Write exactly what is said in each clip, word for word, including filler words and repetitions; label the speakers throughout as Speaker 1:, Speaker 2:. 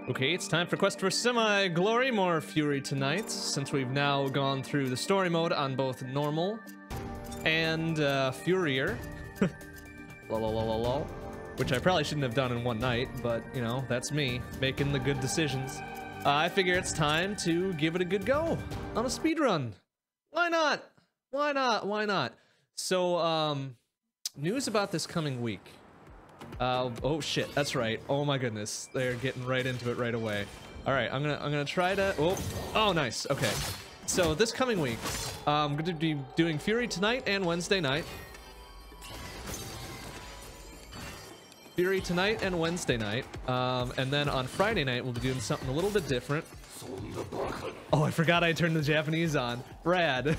Speaker 1: Okay, it's time for Quest for Semi-Glory, more Fury tonight, since we've now gone through the story mode on both normal and uh, Furier. Lol, which I probably shouldn't have done in one night, but, you know, that's me, making the good decisions. Uh, I figure it's time to give it a good go on a speedrun. Why not? Why not? Why not? So, um, news about this coming week. Uh, oh shit, that's right. Oh my goodness, they're getting right into it right away. All right, I'm gonna I'm gonna try to. Oh, oh, nice. Okay, so this coming week, I'm going to be doing Fury tonight and Wednesday night. Fury tonight and Wednesday night, um, and then on Friday night we'll be doing something a little bit different. Oh, I forgot I turned the Japanese on. Rad.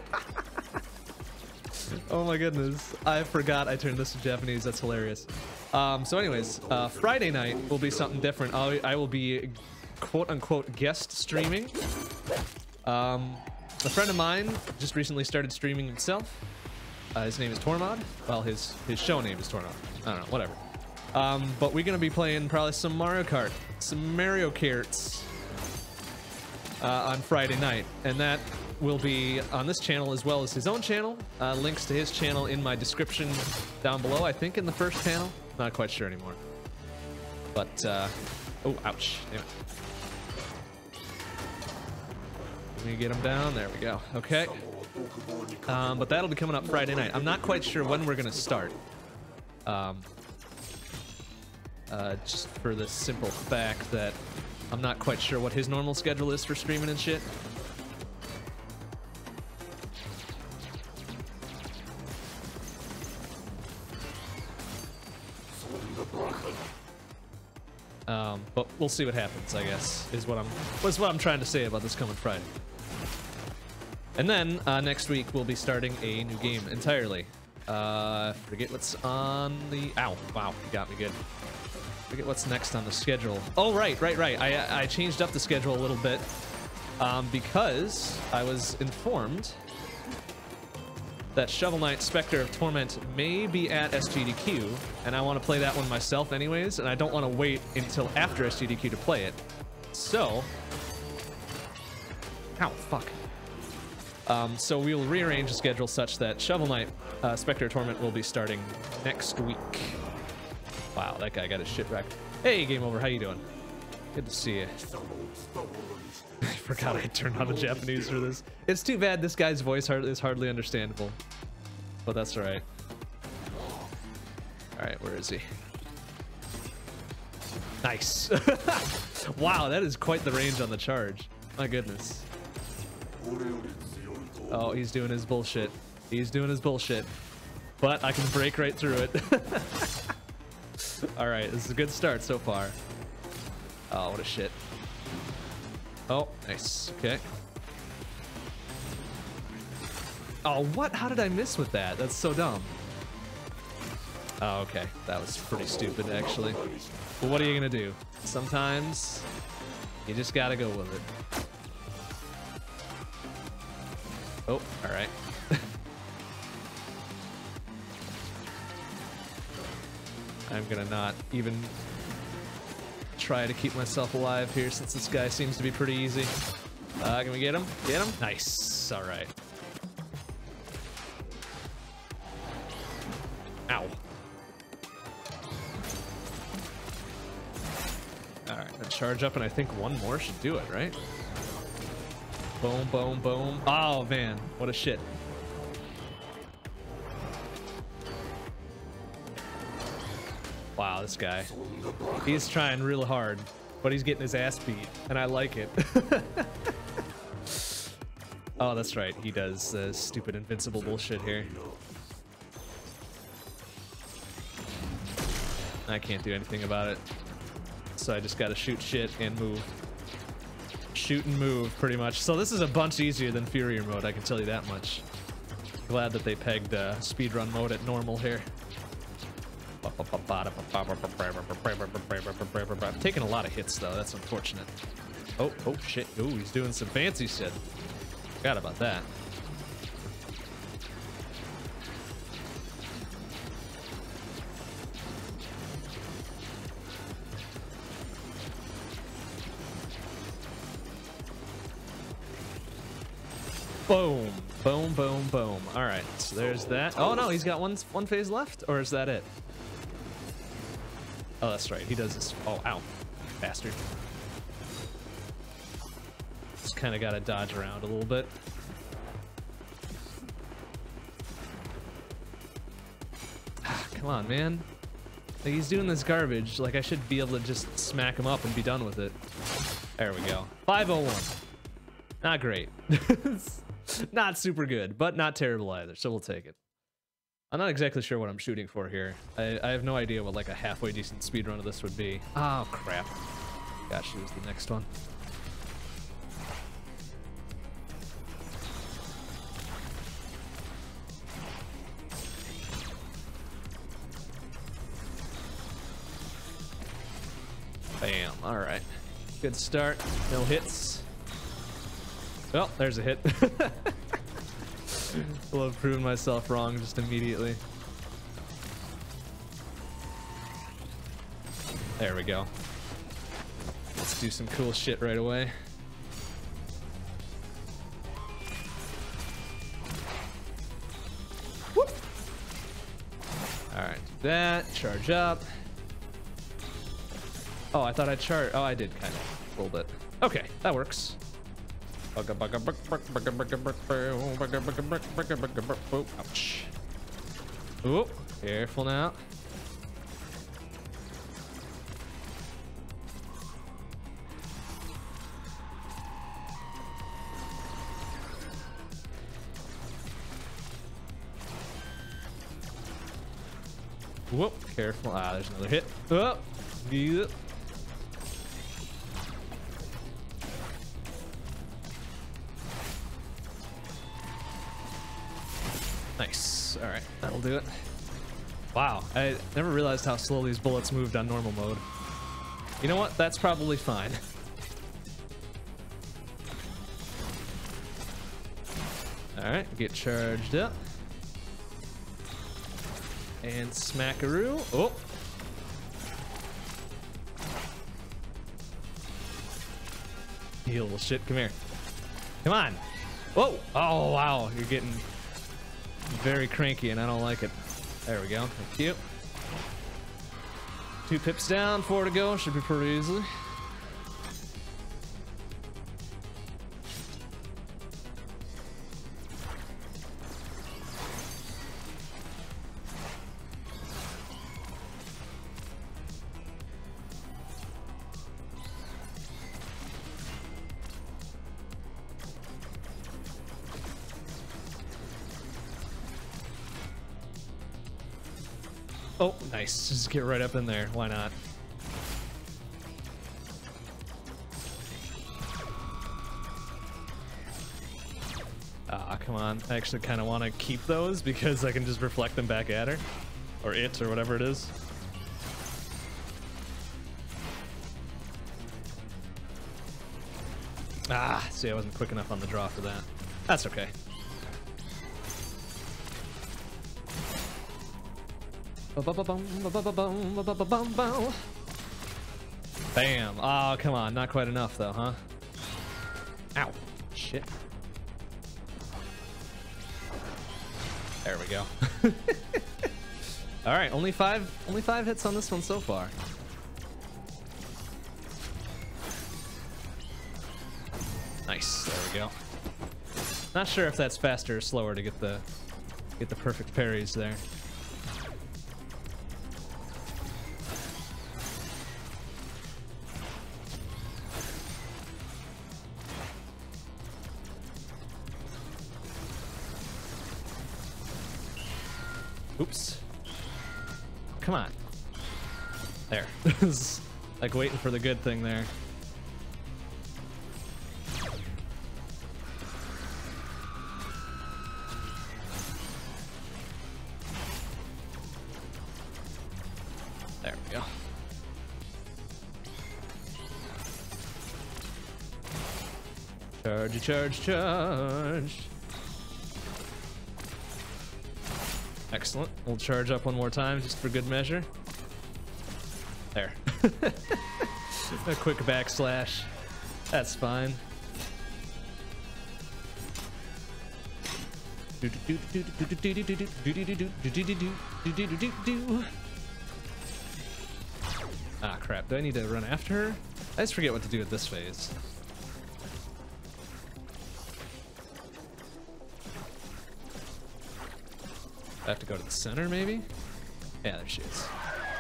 Speaker 1: Oh my goodness, I forgot I turned this to Japanese. That's hilarious. Um, so anyways, uh, Friday night will be something different. I'll, I will be quote-unquote guest streaming. Um, a friend of mine just recently started streaming himself. Uh, his name is Tormod. Well, his, his show name is Tormod. I don't know, whatever. Um, but we're gonna be playing probably some Mario Kart, some Mario Karts uh, on Friday night, and that will be on this channel as well as his own channel. Uh, links to his channel in my description down below, I think in the first panel. Not quite sure anymore. But, uh, oh, ouch. Damn it. Let me get him down. There we go. Okay. Um, but that'll be coming up Friday night. I'm not quite sure when we're going to start. Um, uh, just for the simple fact that I'm not quite sure what his normal schedule is for streaming and shit. Um, but we'll see what happens, I guess, is what I'm was what I'm trying to say about this coming Friday. And then uh, next week we'll be starting a new game entirely. Uh, forget what's on the. Ow! Wow, you got me good. Forget what's next on the schedule. Oh right, right, right. I I changed up the schedule a little bit um, because I was informed that Shovel Knight Spectre of Torment may be at S G D Q, and I want to play that one myself anyways, and I don't want to wait until after S G D Q to play it. So, ow, fuck. Um, so we will rearrange the schedule such that Shovel Knight uh, Spectre of Torment will be starting next week. Wow, that guy got his shit wrecked. Hey, Game Over, how you doing? Good to see you. I forgot I turned on the Japanese for this. It's too bad this guy's voice is hardly understandable. But that's alright. Alright, where is he? Nice! Wow, that is quite the range on the charge. My goodness. Oh, he's doing his bullshit. He's doing his bullshit. But I can break right through it. Alright, this is a good start so far. Oh, what a shit. Oh, nice. Okay. Oh, what? How did I miss with that? That's so dumb. Oh, okay. That was pretty stupid, actually. But what are you gonna do? Sometimes you just gotta go with it. Oh, all right. I'm gonna not even try to keep myself alive here since this guy seems to be pretty easy. Uh, can we get him? Get him? Nice. All right. Ow. All right, let's charge up, and I think one more should do it, right? Boom, boom, boom. Oh, man. What a shit. Wow, this guy. He's trying real hard, but he's getting his ass beat, and I like it. Oh, that's right. He does uh, stupid invincible bullshit here. I can't do anything about it. So I just gotta shoot shit and move. Shoot and move, pretty much. So this is a bunch easier than Furier mode, I can tell you that much. Glad that they pegged uh, speedrun mode at normal here. I'm taking a lot of hits though, that's unfortunate. Oh, oh shit. Oh, he's doing some fancy shit. Forgot about that. Boom, boom, boom, boom. All right, so there's that. Oh no, he's got one one phase left, or is that it? Oh, that's right. He does this. Oh, ow, bastard. Just kind of got to dodge around a little bit. Ah, come on, man. Like, he's doing this garbage. Like, I should be able to just smack him up and be done with it. There we go. five oh one. Not great. Not super good, but not terrible either, so we'll take it. I'm not exactly sure what I'm shooting for here. I, I have no idea what like a halfway decent speedrun of this would be. Oh, crap. Gosh, it was the next one. Bam. All right. Good start. No hits. Well, there's a hit. Will have proven myself wrong just immediately. There we go. Let's do some cool shit right away. Whoop. All right, do that. Charge up. Oh, I thought I charged. Oh, I did kind of a little bit. Okay, that works. Ouch. Oh, careful now. Whoop, careful. Ah, there's another hit. Oh, yeah. Nice. All right, that'll do it. Wow, I never realized how slow these bullets moved on normal mode. You know what? That's probably fine. All right, get charged up. And smackaroo. Oh. You little shit, come here. Come on. Whoa. Oh, wow, you're getting very cranky and I don't like it. There we go. Thank you. Two pips down, four to go. Should be pretty easy. Oh, nice. Just get right up in there. Why not? Ah, come on. I actually kind of want to keep those because I can just reflect them back at her. Or it, or whatever it is. Ah, see, I wasn't quick enough on the draw for that. That's okay. Bam. Oh, come on. Not quite enough, though, huh? Ow. Shit. There we go. All right. Only five, only five hits on this one so far. Nice. There we go. Not sure if that's faster or slower to get the get the perfect parries there. Oops. Come on. There. Like waiting for the good thing there. There we go. Charge, charge, charge. Excellent. We'll charge up one more time just for good measure. There. A quick backslash. That's fine. Ah, crap. Do I need to run after her? I just forget what to do at this phase. I have to go to the center, maybe? Yeah, there she is.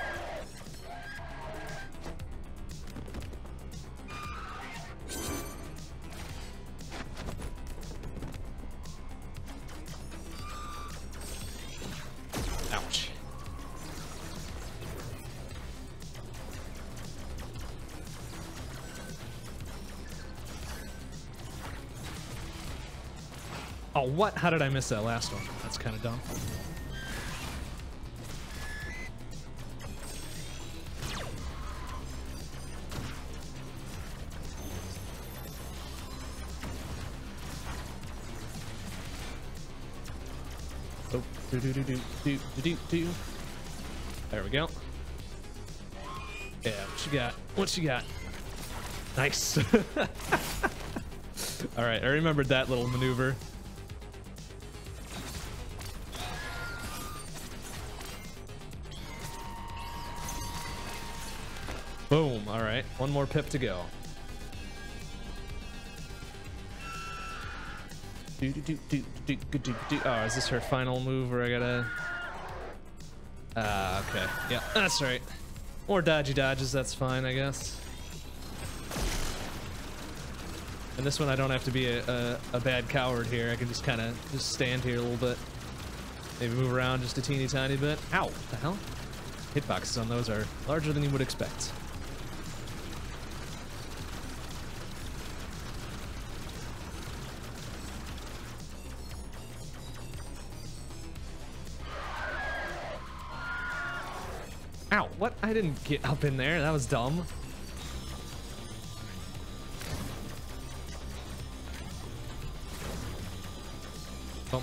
Speaker 1: Ouch. Oh, what? How did I miss that last one? That's kind of dumb. Oh, do do do do do do do do. There we go. Yeah, what you got? What you got? Nice. All right, I remembered that little maneuver. Boom. All right, one more pip to go. Do, do, do, do, do, do, do, do. Oh, is this her final move where I gotta... Ah, uh, okay. Yeah, that's right. More dodgy dodges, that's fine, I guess. And this one I don't have to be a, a, a bad coward here. I can just kind of just stand here a little bit. Maybe move around just a teeny tiny bit. Ow, what the hell? Hitboxes on those are larger than you would expect. Ow, what? I didn't get up in there. That was dumb. Oh,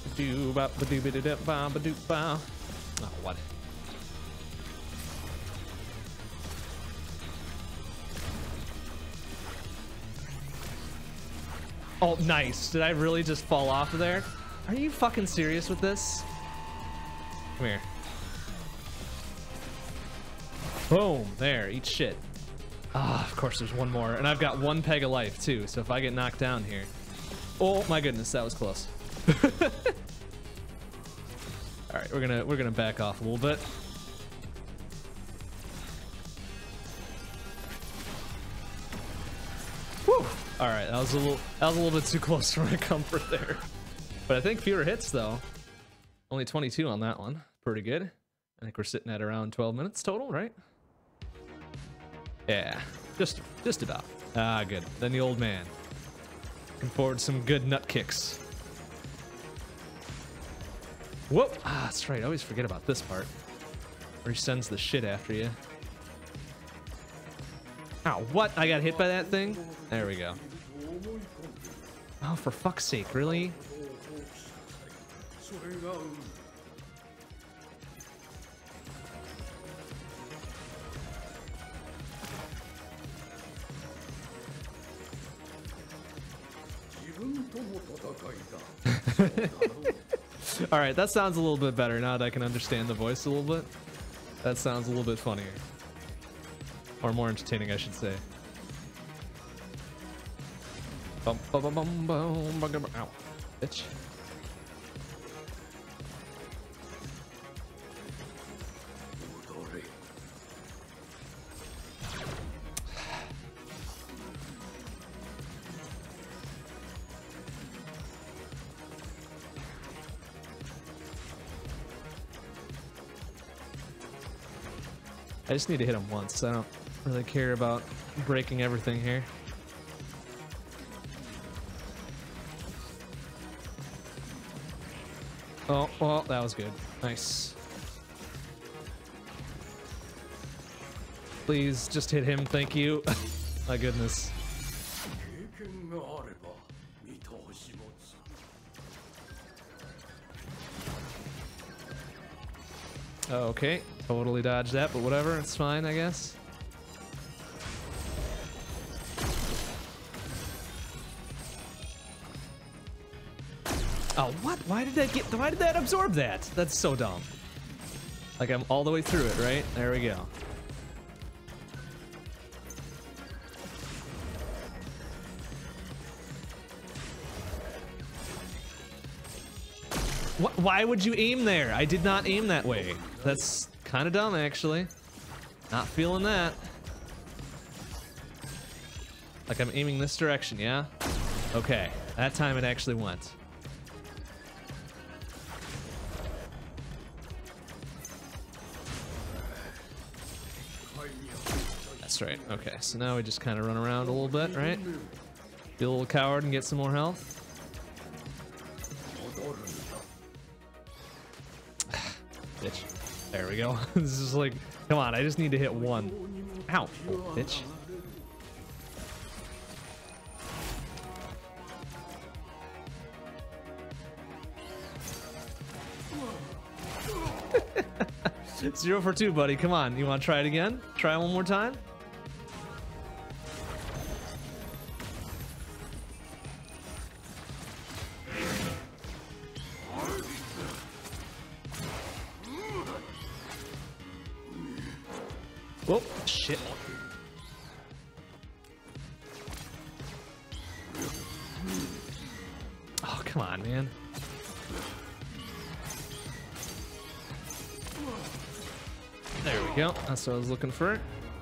Speaker 1: what? Oh, nice. Did I really just fall off of there? Are you fucking serious with this? Come here. Boom, there, eat shit. Ah, of course there's one more, and I've got one peg of life too, so if I get knocked down here. Oh my goodness, that was close. All right, we're gonna we're gonna back off a little bit. Whew. All right, that was a little that was a little bit too close for my comfort there. But I think fewer hits though. Only twenty-two on that one. Pretty good. I think we're sitting at around twelve minutes total, right? Yeah, just just about. Ah, good. Then the old man. Looking forward to some good nut kicks. Whoop! Ah, that's right. I always forget about this part. Where he sends the shit after you. Ow, what? I got hit by that thing? There we go. Oh, for fuck's sake, really? All right, that sounds a little bit better now that I can understand the voice a little bit. That sounds a little bit funnier. Or more entertaining, I should say. Bum, bum, bum, bum, bum, bum, bum. Ow, bitch. I just need to hit him once. I don't really care about breaking everything here. Oh, well, that was good. Nice. Please just hit him, thank you. My goodness. Oh, okay, totally dodged that, but whatever, it's fine, I guess. Oh, what? Why did that get, why did that absorb that? That's so dumb. Like, I'm all the way through it, right? There we go. What, why would you aim there? I did not aim that way. That's kind of dumb, actually. Not feeling that. Like, I'm aiming this direction, yeah? Okay, that time it actually went. That's right. Okay, so now we just kind of run around a little bit, right? Be a little coward and get some more health. Bitch. There we go. This is like, come on, I just need to hit one. Ow, bitch. Zero for two, buddy. Come on. You want to try it again? Try one more time? Whoa, shit. Oh, come on, man. There we go. That's what I was looking for.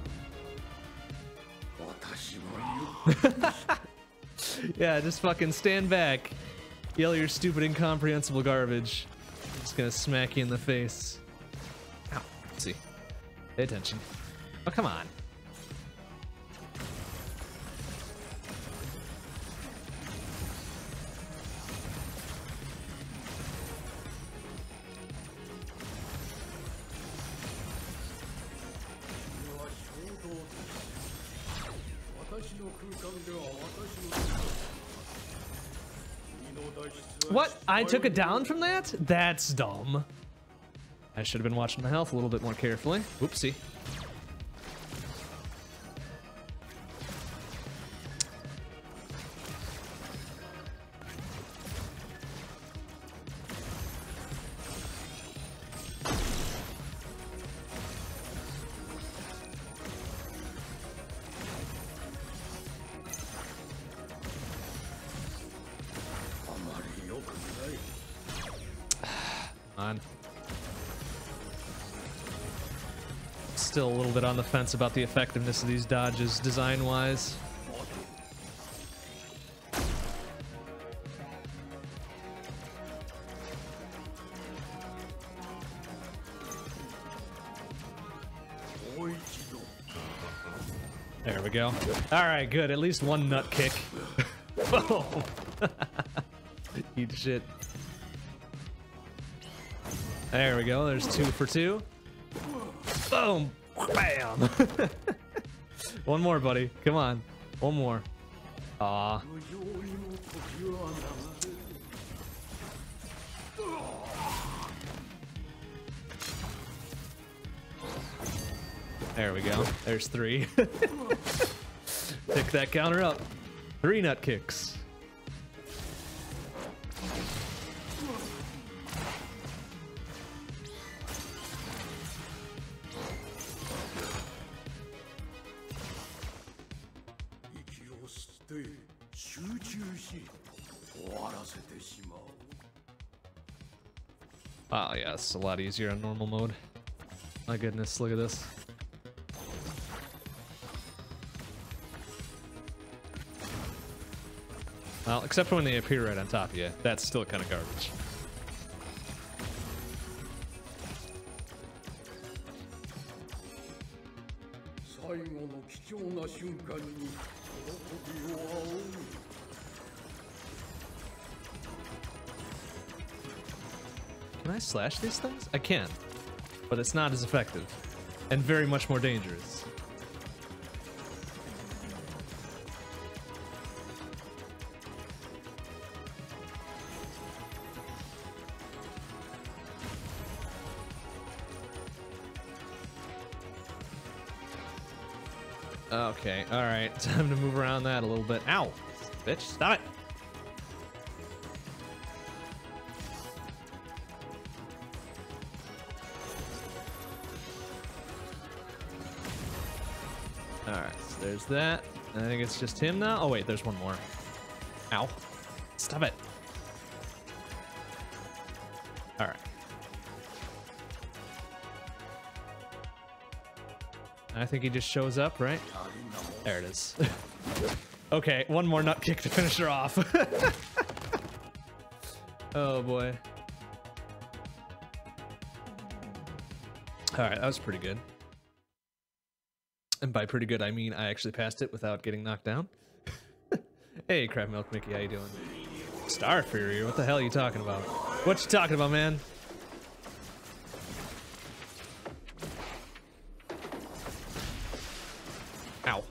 Speaker 1: Yeah, just fucking stand back. Yell your stupid, incomprehensible garbage. Just gonna smack you in the face. Ow. Let's see. Pay attention. Oh, come on. What? I took it down from that? That's dumb. I should have been watching my health a little bit more carefully. Oopsie. On. Still a little bit on the fence about the effectiveness of these dodges design-wise. There we go. All right, good. At least one nut kick. Boom. Eat shit. There we go. There's two for two. Boom. Bam. One more, buddy. Come on. One more. Aw. There we go. There's three. Pick that counter up. Three nut kicks. Oh yeah, it's a lot easier on normal mode. My goodness, look at this. Well, except for when they appear right on top of you. That's still kind of garbage. Can I slash these things? I can, but it's not as effective and very much more dangerous. Okay, all right, time to move around that a little bit. Ow, bitch, stop it. All right, so there's that. I think it's just him now. Oh wait, there's one more. Ow! Stop it. All right. I think he just shows up, right? There it is. Okay, one more nut kick to finish her off. Oh boy. All right, that was pretty good. And by pretty good, I mean I actually passed it without getting knocked down. Hey, Crab Milk Mickey, how you doing? Star Fury, what the hell are you talking about? What you talking about, man? Ow.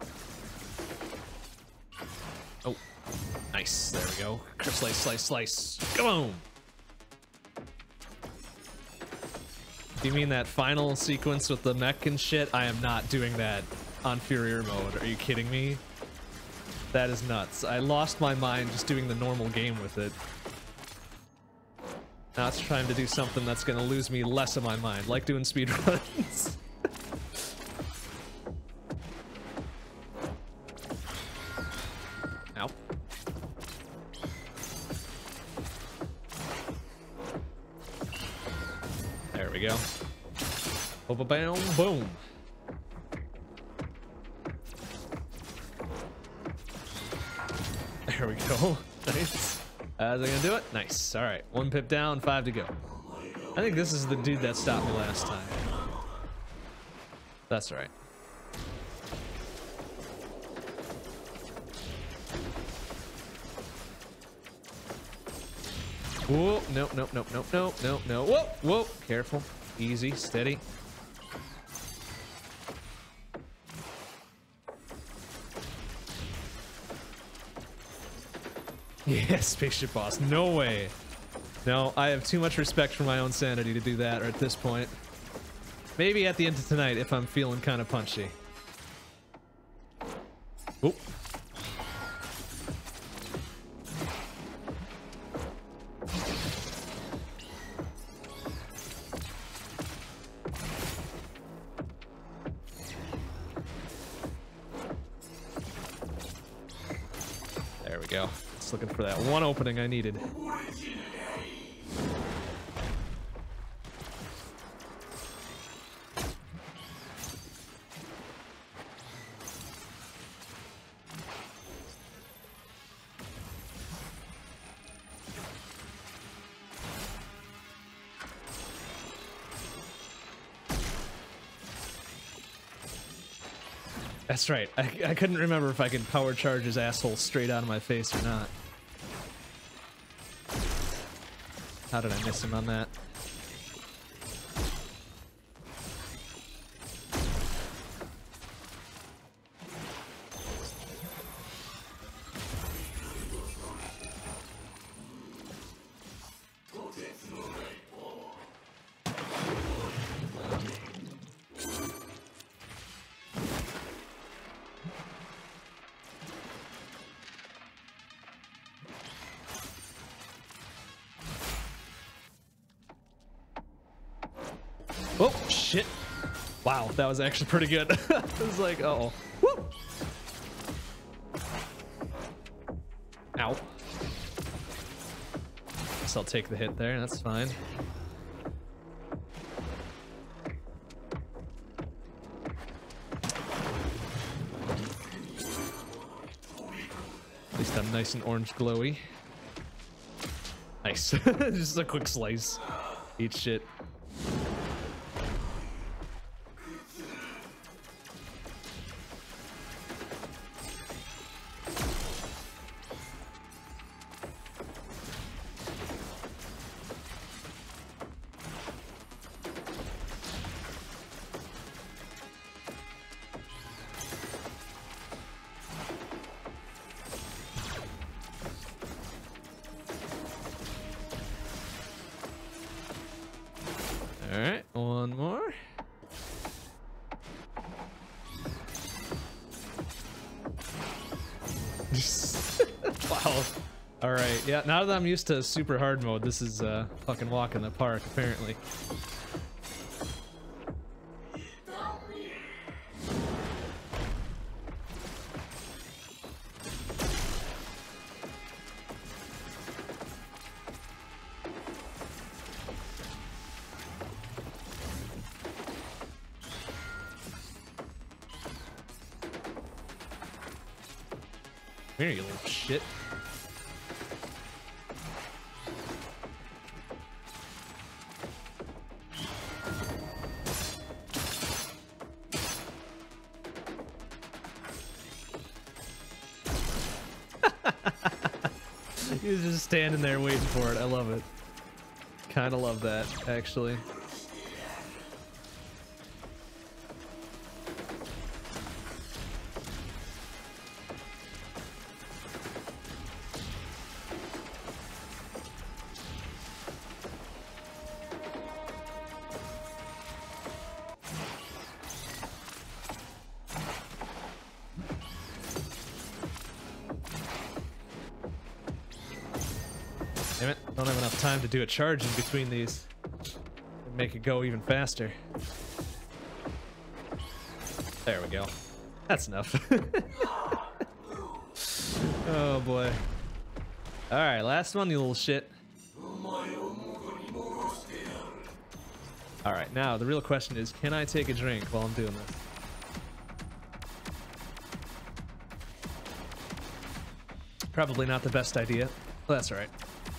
Speaker 1: Oh, nice. There we go. Slice, slice, slice. Come on. Do you mean that final sequence with the mech and shit? I am not doing that on Furier mode. Are you kidding me? That is nuts. I lost my mind just doing the normal game with it. Now it's trying to do something that's gonna lose me less of my mind, like doing speedruns. Ow. There we go. Boom, boom, boom. There we go. Nice. Uh, is that gonna do it? Nice. All right, one pip down, five to go. I think this is the dude that stopped me last time. That's right. Whoa, nope, nope, nope, nope, nope, nope, no. Whoa, whoa, careful. Easy, steady. Yeah, spaceship boss. No way. No, I have too much respect for my own sanity to do that at this point. Maybe at the end of tonight if I'm feeling kind of punchy. Oop. There we go. Just looking for that one opening I needed. That's right. I, I couldn't remember if I could power charge his asshole straight out of my face or not. How did I miss him on that? Oh, shit. Wow, that was actually pretty good. I was like, uh oh. Woo! Ow. Guess I'll take the hit there, that's fine. At least I'm nice and orange glowy. Nice. Just a quick slice. Eat shit. All right, one more. Wow. All right, yeah, now that I'm used to super hard mode, this is uh, fucking walk in the park, apparently. Here, you little shit. He was just standing there waiting for it. I love it. Kind of love that, actually. Damn it, don't have enough time to do a charge in between these. Make it go even faster. There we go. That's enough. Oh boy. Alright, last one, you little shit. Alright, now the real question is, can I take a drink while I'm doing this? Probably not the best idea. Well, that's alright.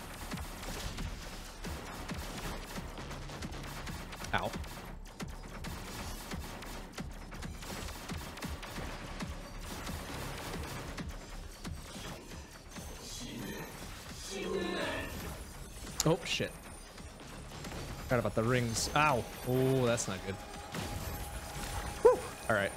Speaker 1: Ow. Oh, shit. Forgot about the rings. Ow. Oh, that's not good. Whew. All right.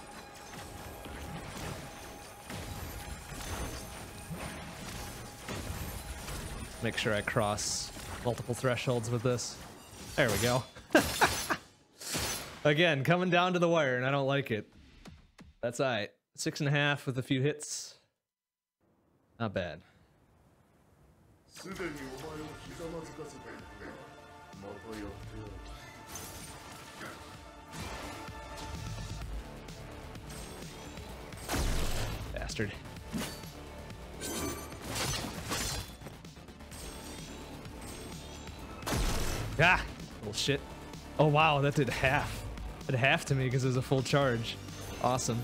Speaker 1: Make sure I cross multiple thresholds with this. There we go. Again, coming down to the wire, and I don't like it. That's all right. Six and a half with a few hits. Not bad. Bastard. Ah, little shit. Oh wow, that did half. It did half to me because it was a full charge. Awesome.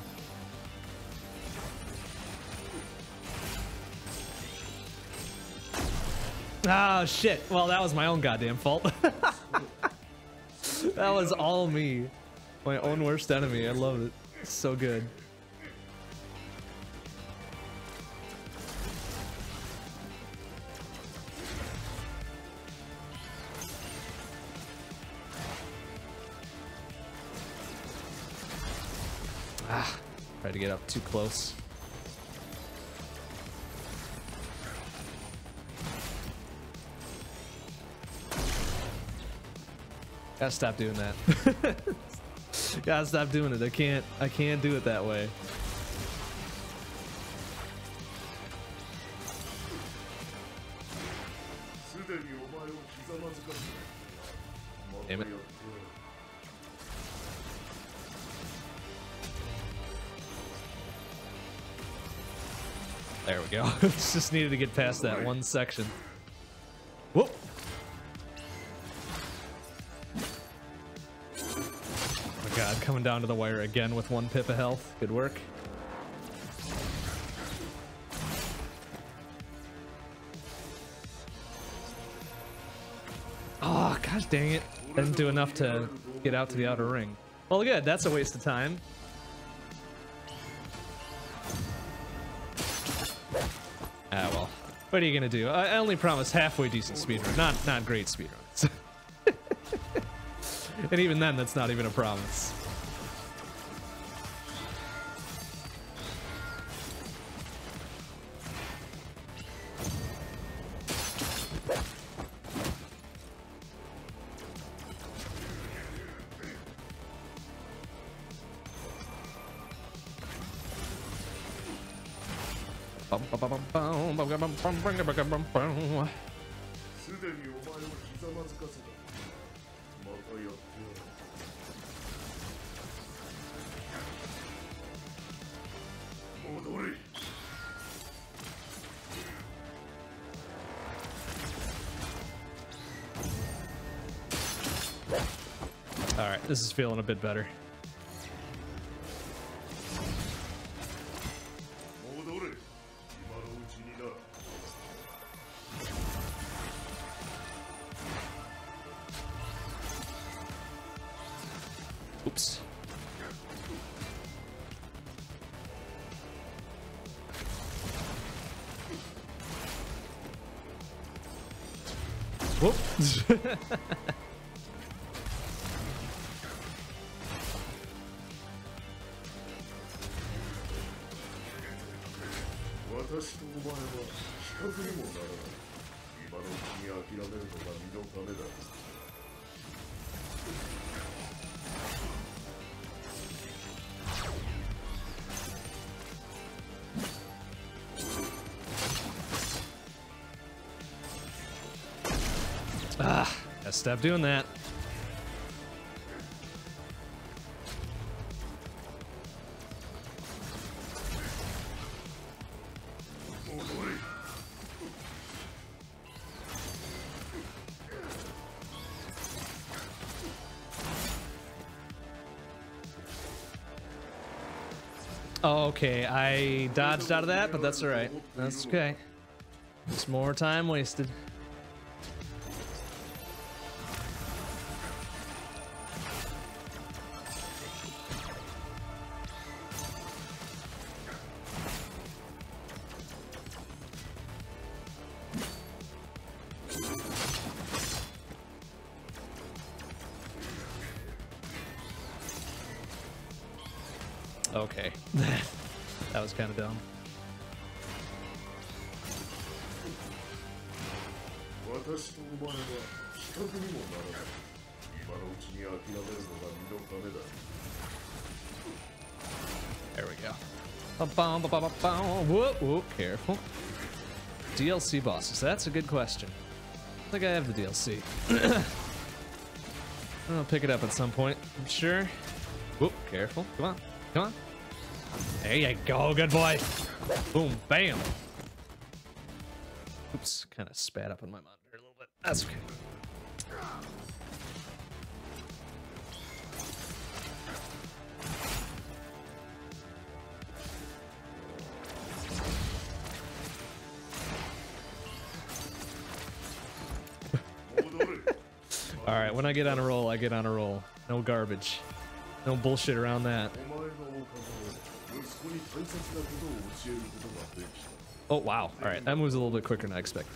Speaker 1: Oh shit. Well, that was my own goddamn fault. That was all me. My own worst enemy. I love it. It's so good. Ah, tried to get up too close. Gotta stop doing that. Gotta stop doing it. I can't. I can't do it that way. Damn it. There we go. Just needed to get past that one section. Whoop. Oh my god, coming down to the wire again with one pip of health. Good work. Oh, gosh dang it. Didn't do enough to get out to the outer ring. Well, good. That's a waste of time. Ah, well. What are you gonna do? I only promise halfway decent speedrun, not not great speedruns. And even then, that's not even a promise. All right, this is feeling a bit better. Oops. Whoop. Ah, gotta stop doing that. Okay, I dodged out of that, but that's all right. That's okay. Just more time wasted. Okay. That was kind of dumb. There we go. Ba-bum, ba-ba-ba-bum. Whoop, whoop, careful. D L C bosses, that's a good question. I think I have the D L C. I'll pick it up at some point, I'm sure. Whoop, careful. Come on, come on. There you go, good boy. Boom, bam. Oops, kind of spat up on my monitor a little bit. That's okay. All right, when I get on a roll, I get on a roll. No garbage. No bullshit around that. Oh, wow. All right, that moves a little bit quicker than I expected.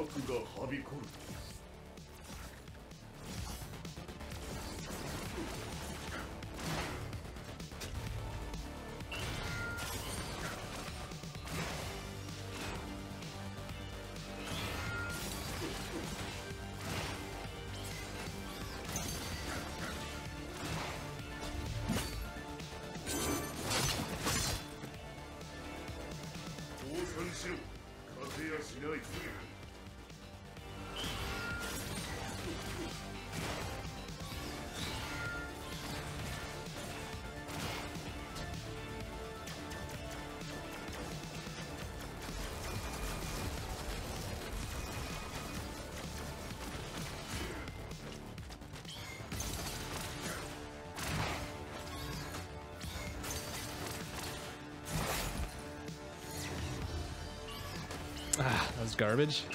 Speaker 1: Ah, that was garbage.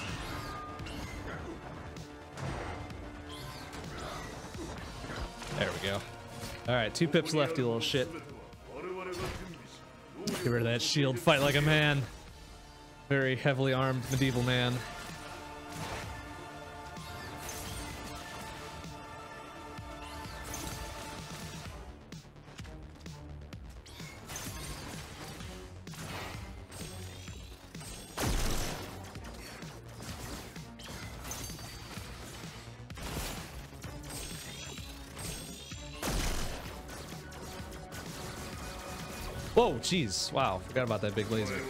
Speaker 1: There we go. All right, two pips left, you little shit. Get rid of that shield. Fight like a man. Very heavily armed medieval man. Whoa, jeez. Wow, forgot about that big laser.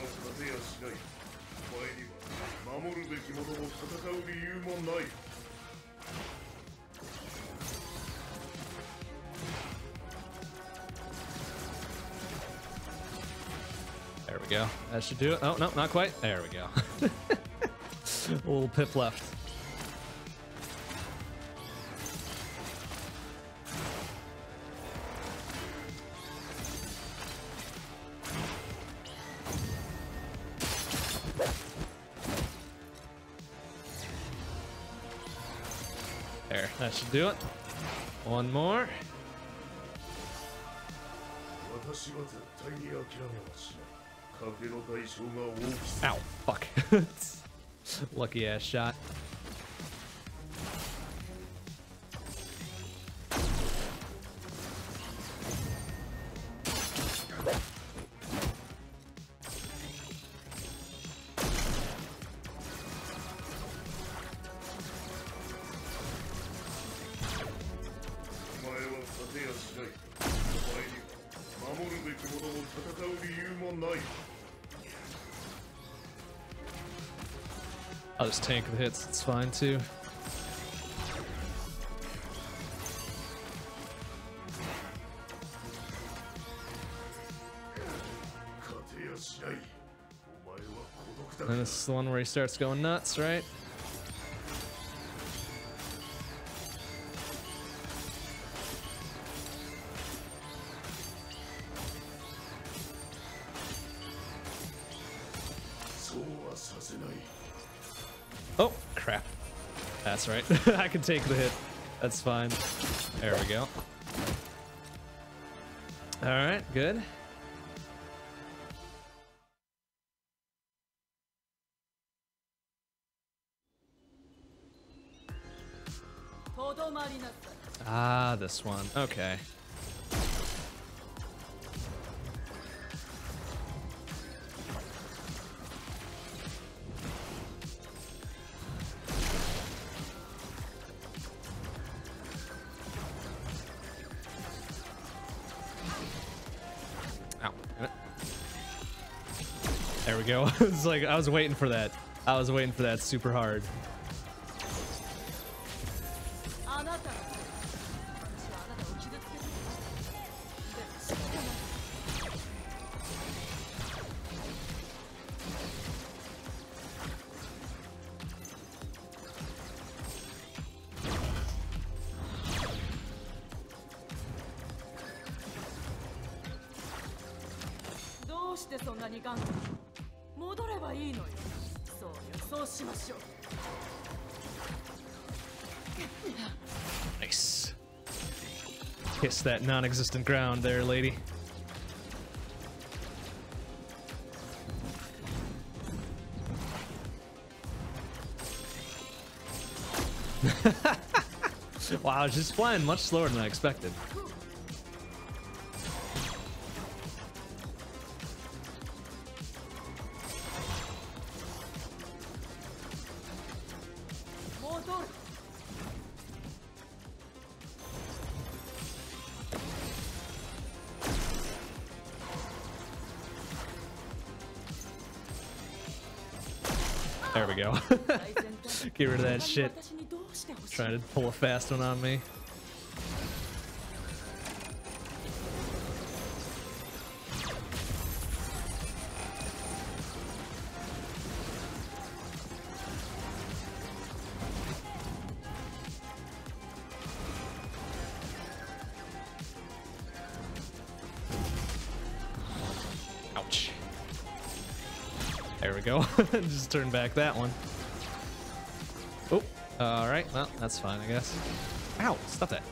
Speaker 1: There we go. That should do it. Oh, no, not quite. There we go. A little pip left. There, that should do it. One more. Ow, fuck. Lucky ass shot. I'll just tank the hits, it's fine too. And this is the one where he starts going nuts, right? Oh, crap. That's right. I can take the hit. That's fine. There we go. All right, good. Ah, this one. Okay. Ow. There we go. It's like I was waiting for that. I was waiting for that super hard. Nice. Kiss that non-existent ground there, lady. Wow, she's flying much slower than I expected. There we go. Get rid of that shit. Trying to pull a fast one on me. Ouch. There we go. Just turn back that one. Oh, all right. Well, that's fine, I guess. Ow, stop that.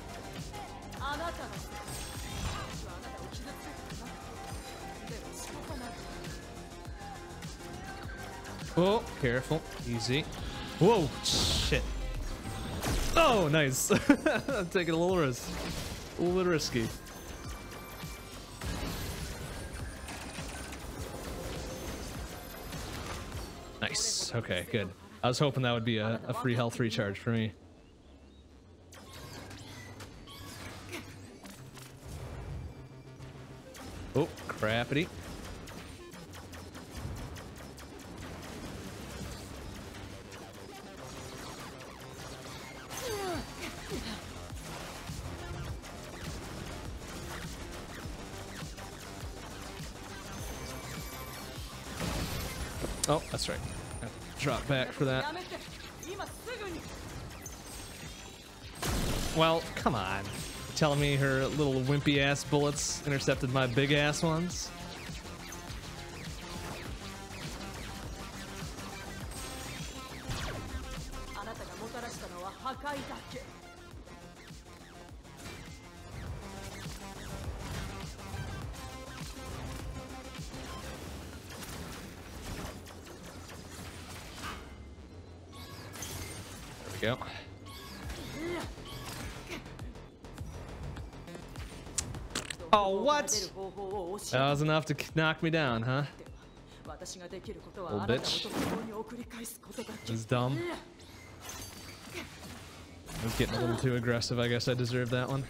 Speaker 1: Oh, careful. Easy. Whoa, shit. Oh, nice. I'm taking a little risk. A little bit risky. Nice. Okay, good. I was hoping that would be a, a free health recharge for me. Oh, crappity. Oh, that's right. I have to drop back for that. Well, come on. You're telling me her little wimpy ass bullets intercepted my big ass ones? go. Oh, what? That was enough to knock me down, huh? Little bitch. This is dumb. I was getting a little too aggressive. I guess I deserved that one.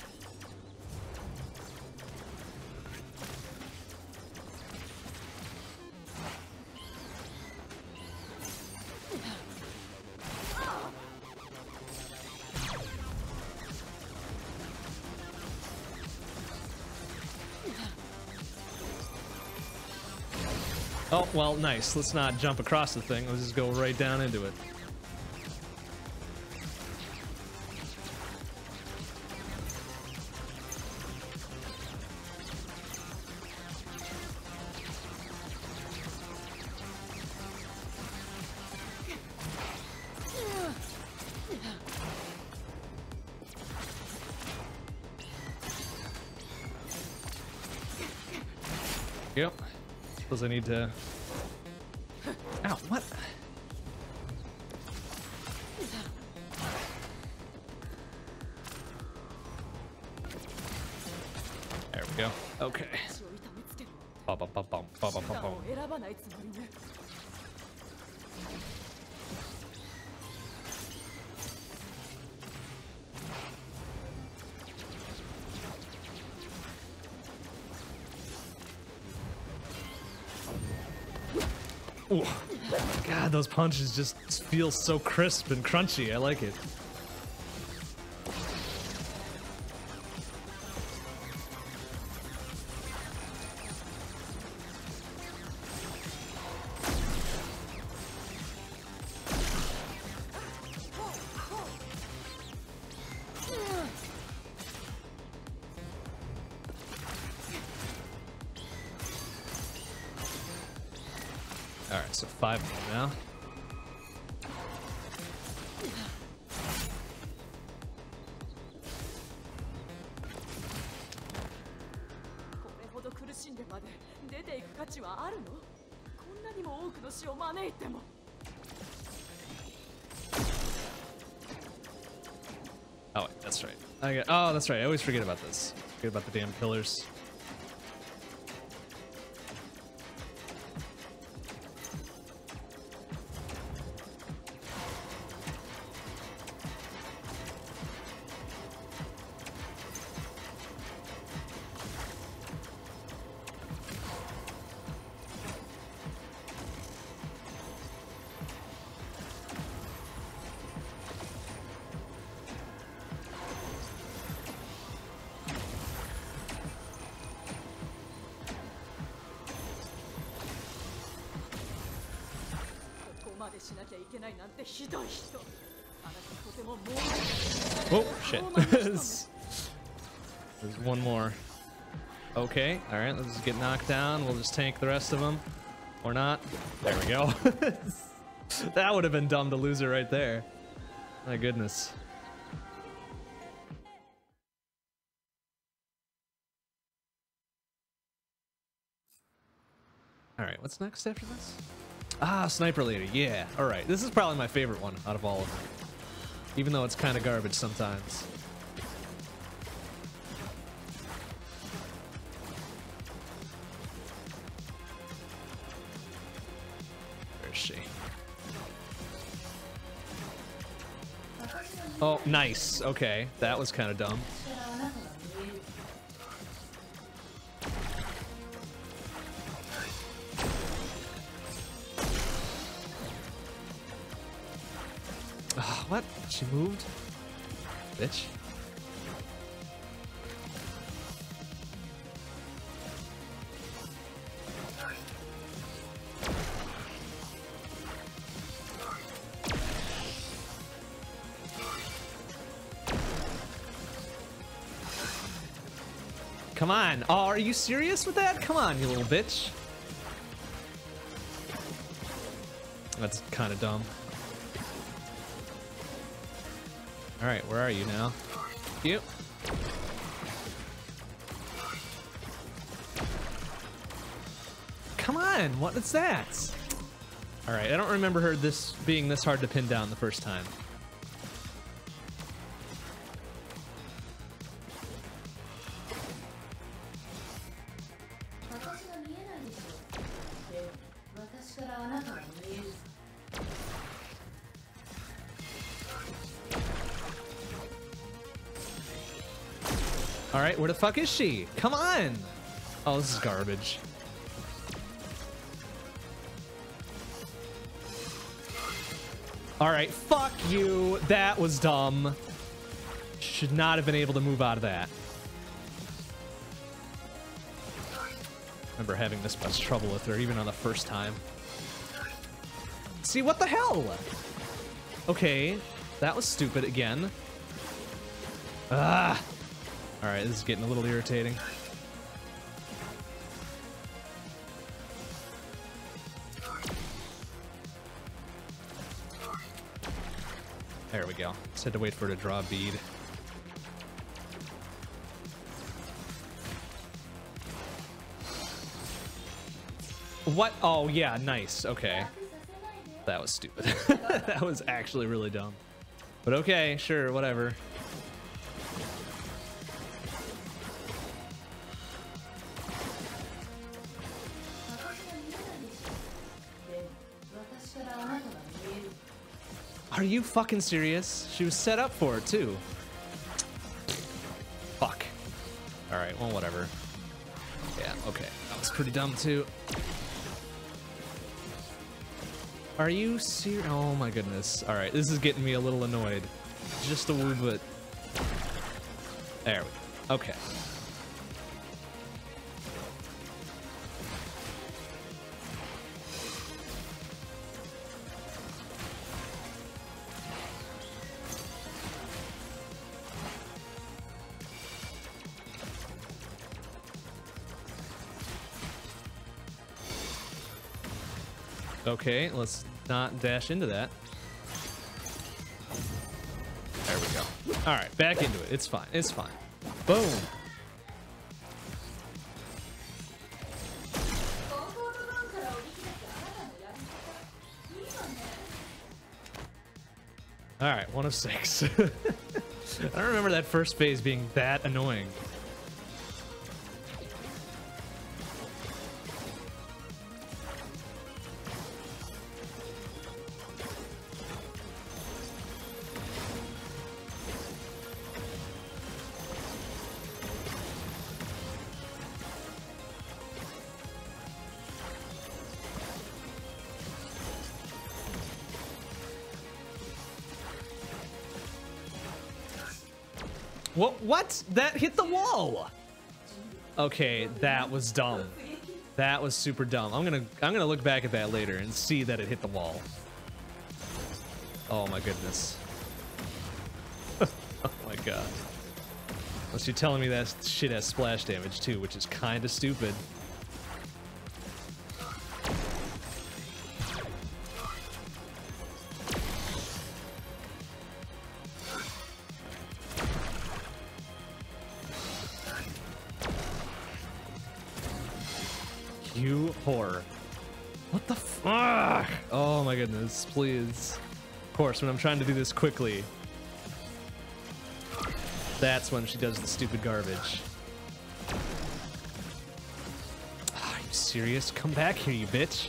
Speaker 1: Oh, well, nice. Let's not jump across the thing. Let's just go right down into it. Yep. Suppose I need to... Ow, what? There we go. Okay. Bum, bum, bum, bum, bum, bum, bum, bum. Ooh. God, those punches just feel so crisp and crunchy. I like it. Alright, so five more now. Oh, wait, that's right. I get, oh, that's right. I always forget about this. Forget about the damn pillars. Oh shit. There's one more. Okay, all right, let's just get knocked down. We'll just tank the rest of them or not. There we go. That would have been dumb to lose it right there. My goodness. All right, what's next after this? Ah, Sniper Lady. Yeah. All right. This is probably my favorite one out of all of them, even though it's kind of garbage sometimes. Where is she? Oh, nice. Okay, that was kind of dumb. What? She moved? Bitch. Come on. Oh, are you serious with that? Come on, you little bitch. That's kind of dumb. All right, where are you now? You. Come on, what is that? All right, I don't remember her this being this hard to pin down the first time. All right, where the fuck is she? Come on. Oh, this is garbage. All right, fuck you. That was dumb. Should not have been able to move out of that. Remember having this much trouble with her, even on the first time. See, what the hell? Okay, that was stupid again. Ah. All right, this is getting a little irritating. There we go. Just had to wait for her to draw a bead. What? Oh, yeah, nice. Okay. That was stupid. That was actually really dumb. But okay, sure, whatever. Are you fucking serious? She was set up for it, too. Fuck. Alright, well, whatever. Yeah, okay. That was pretty dumb, too. Are you serious? Oh, my goodness. Alright, this is getting me a little annoyed. Just a wee bit. There we go. Okay. Okay, let's not dash into that. There we go. All right, back into it. It's fine. It's fine. Boom. All right, one of six. I don't remember that first phase being that annoying. What? What? That hit the wall. Okay, that was dumb. That was super dumb. I'm gonna I'm gonna look back at that later and see that it hit the wall. Oh my goodness. Oh my god. Unless you're telling me that shit has splash damage too, which is kind of stupid. You whore. What the fuck? Oh my goodness, please. Of course, when I'm trying to do this quickly, that's when she does the stupid garbage. Are you serious? Come back here, you bitch.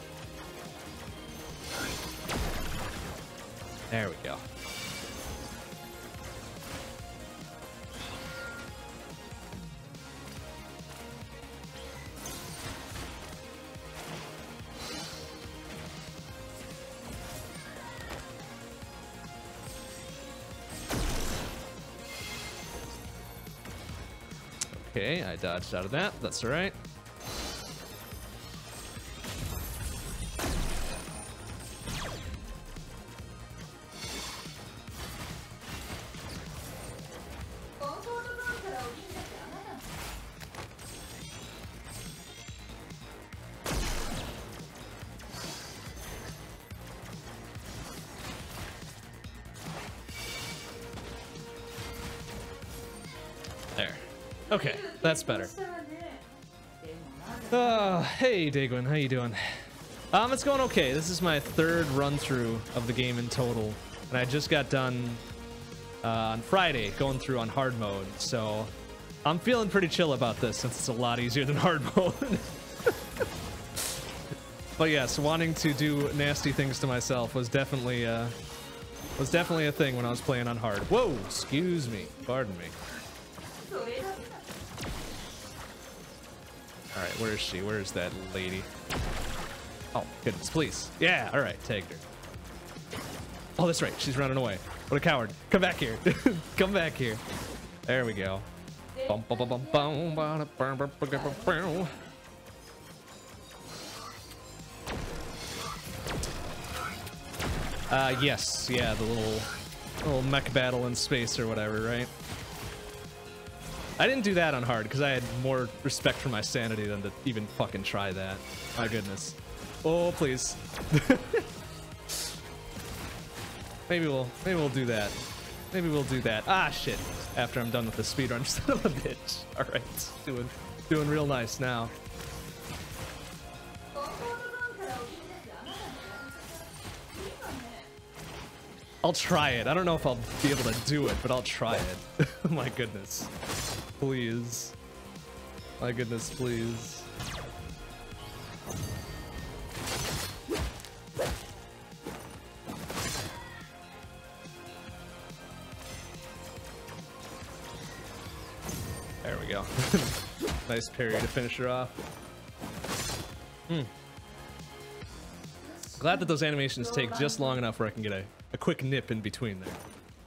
Speaker 1: There we go. Okay, I dodged out of that. That's all right. There. Okay, that's better. Uh, hey, Daegwin, how you doing? Um, it's going okay. This is my third run-through of the game in total, and I just got done uh, on Friday going through on hard mode, so I'm feeling pretty chill about this since it's a lot easier than hard mode. But yes, wanting to do nasty things to myself was definitely uh, was definitely a thing when I was playing on hard. Whoa, excuse me, pardon me. All right, where is she? Where is that lady? Oh goodness, please. Yeah, all right, tagged her. Oh, that's right, she's running away. What a coward! Come back here. Come back here. There we go. Bum, bum, bum, bum, bum, bum, bum, bum, bum, bum. Uh, yes, yeah, the little, little mech battle in space or whatever, right? I didn't do that on hard because I had more respect for my sanity than to even fucking try that. My goodness. Oh, please. maybe we'll, maybe we'll do that. Maybe we'll do that. Ah, shit. After I'm done with the speedrun, son of a bitch. All right, doing, doing real nice now. I'll try it. I don't know if I'll be able to do it, but I'll try it. My goodness. Please. My goodness, please. There we go. Nice parry to finish her off. Hmm. Glad that those animations take just long enough where I can get a, a quick nip in between there.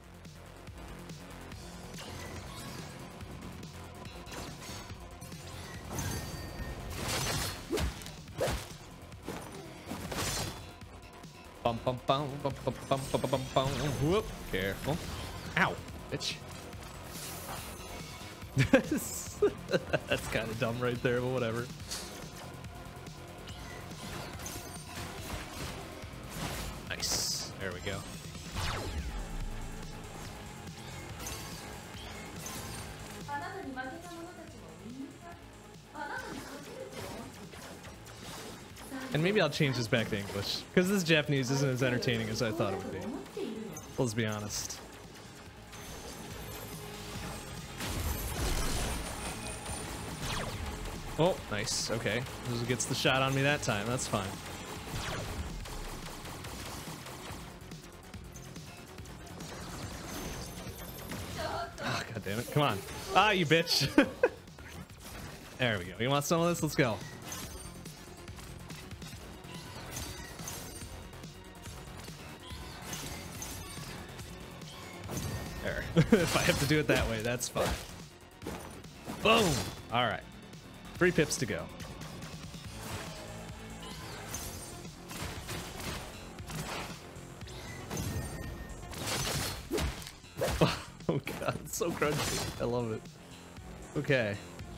Speaker 1: Bum, bum, bum, bum, bum, bum, bum, bum, bum. Whoop. Careful. Ow, bitch. That's kind of dumb right there, but whatever. Nice. There we go. And maybe I'll change this back to English, because this Japanese isn't as entertaining as I thought it would be. Let's be honest. Oh, nice. Okay. This gets the shot on me that time. That's fine. Ah, God damn it. Come on. Ah, you bitch. There we go. You want some of this? Let's go. There. If I have to do it that way, that's fine. Boom. All right. Three pips to go. Oh god, it's so crunchy. I love it. Okay.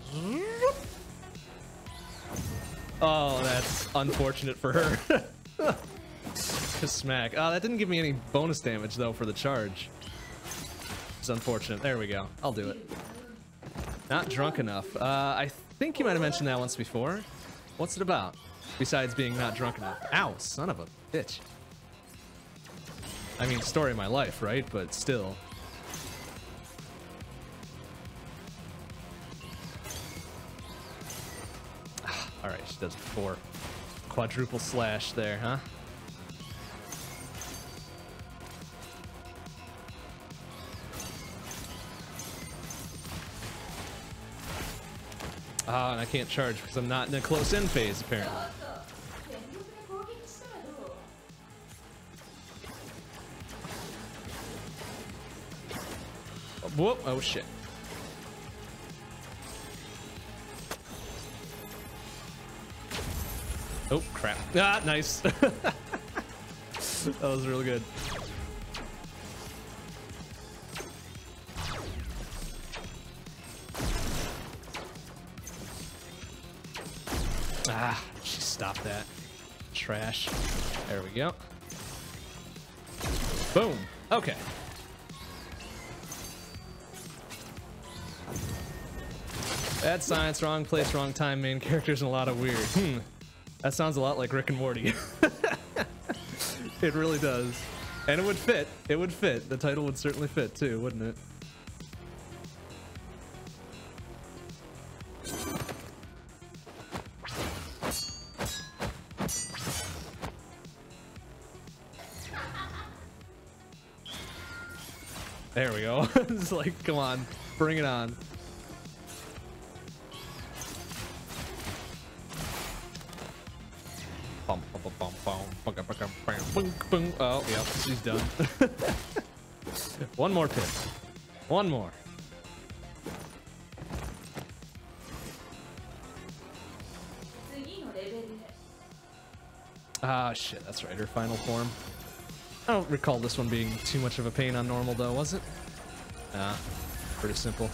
Speaker 1: Oh, that's unfortunate for her. Just smack. Oh, that didn't give me any bonus damage though for the charge. It's unfortunate. There we go. I'll do it. Not drunk enough. Uh, I think you might have mentioned that once before. What's it about? Besides being not drunk enough. Ow, son of a bitch. I mean, story of my life, right? But still. All right, she does four. Quadruple slash there, huh? Ah, and I can't charge because I'm not in a close-in phase, apparently. Oh, whoop! Oh shit! Oh crap! Ah, nice. That was real good. Ah, she stopped that. Trash. There we go. Boom. Okay. Bad science, wrong place, wrong time, main characters, and a lot of weird. Hmm. That sounds a lot like Rick and Morty. It really does. And it would fit. It would fit. The title would certainly fit too, wouldn't it? There we go. It's like, come on, bring it on. Bum, bum, bum, bum, bum, bum, bum, bum, bum, bum, bum. Oh, yeah, she's done. One more pit. One more. Ah, shit, that's right, her final form. I don't recall this one being too much of a pain on normal, though, was it? Nah, pretty simple.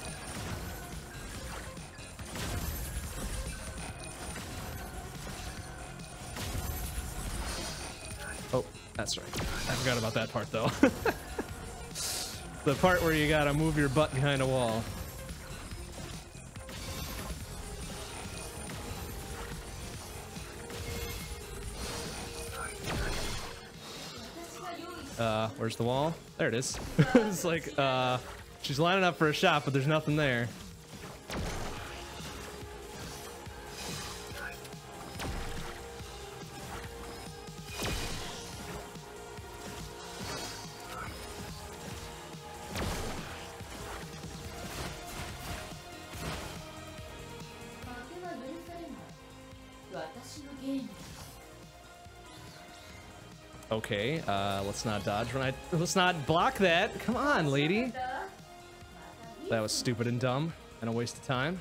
Speaker 1: Oh, that's right. I forgot about that part, though. The part where you gotta move your butt behind a wall. Uh, where's the wall? There it is. It's like, uh, she's lining up for a shot, but there's nothing there. Okay, uh, let's not dodge when I, let's not block that. Come on, lady. That was stupid and dumb and a waste of time.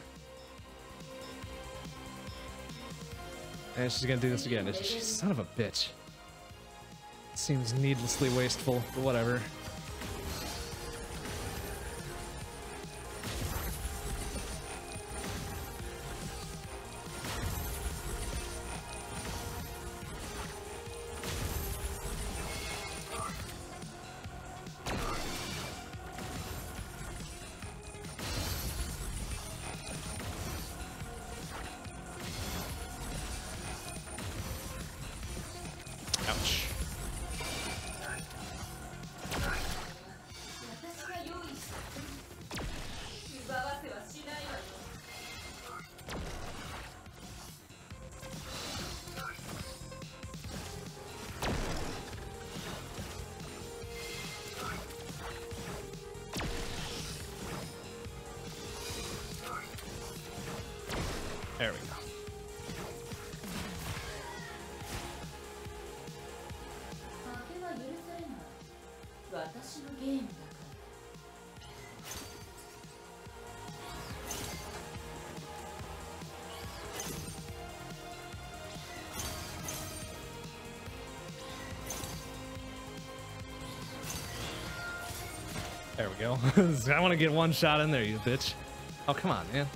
Speaker 1: And she's gonna do this again, isn't she? Son of a bitch. Seems needlessly wasteful, but whatever. Ouch. There we go. There we go. I want to get one shot in there, you bitch. Oh, come on, man.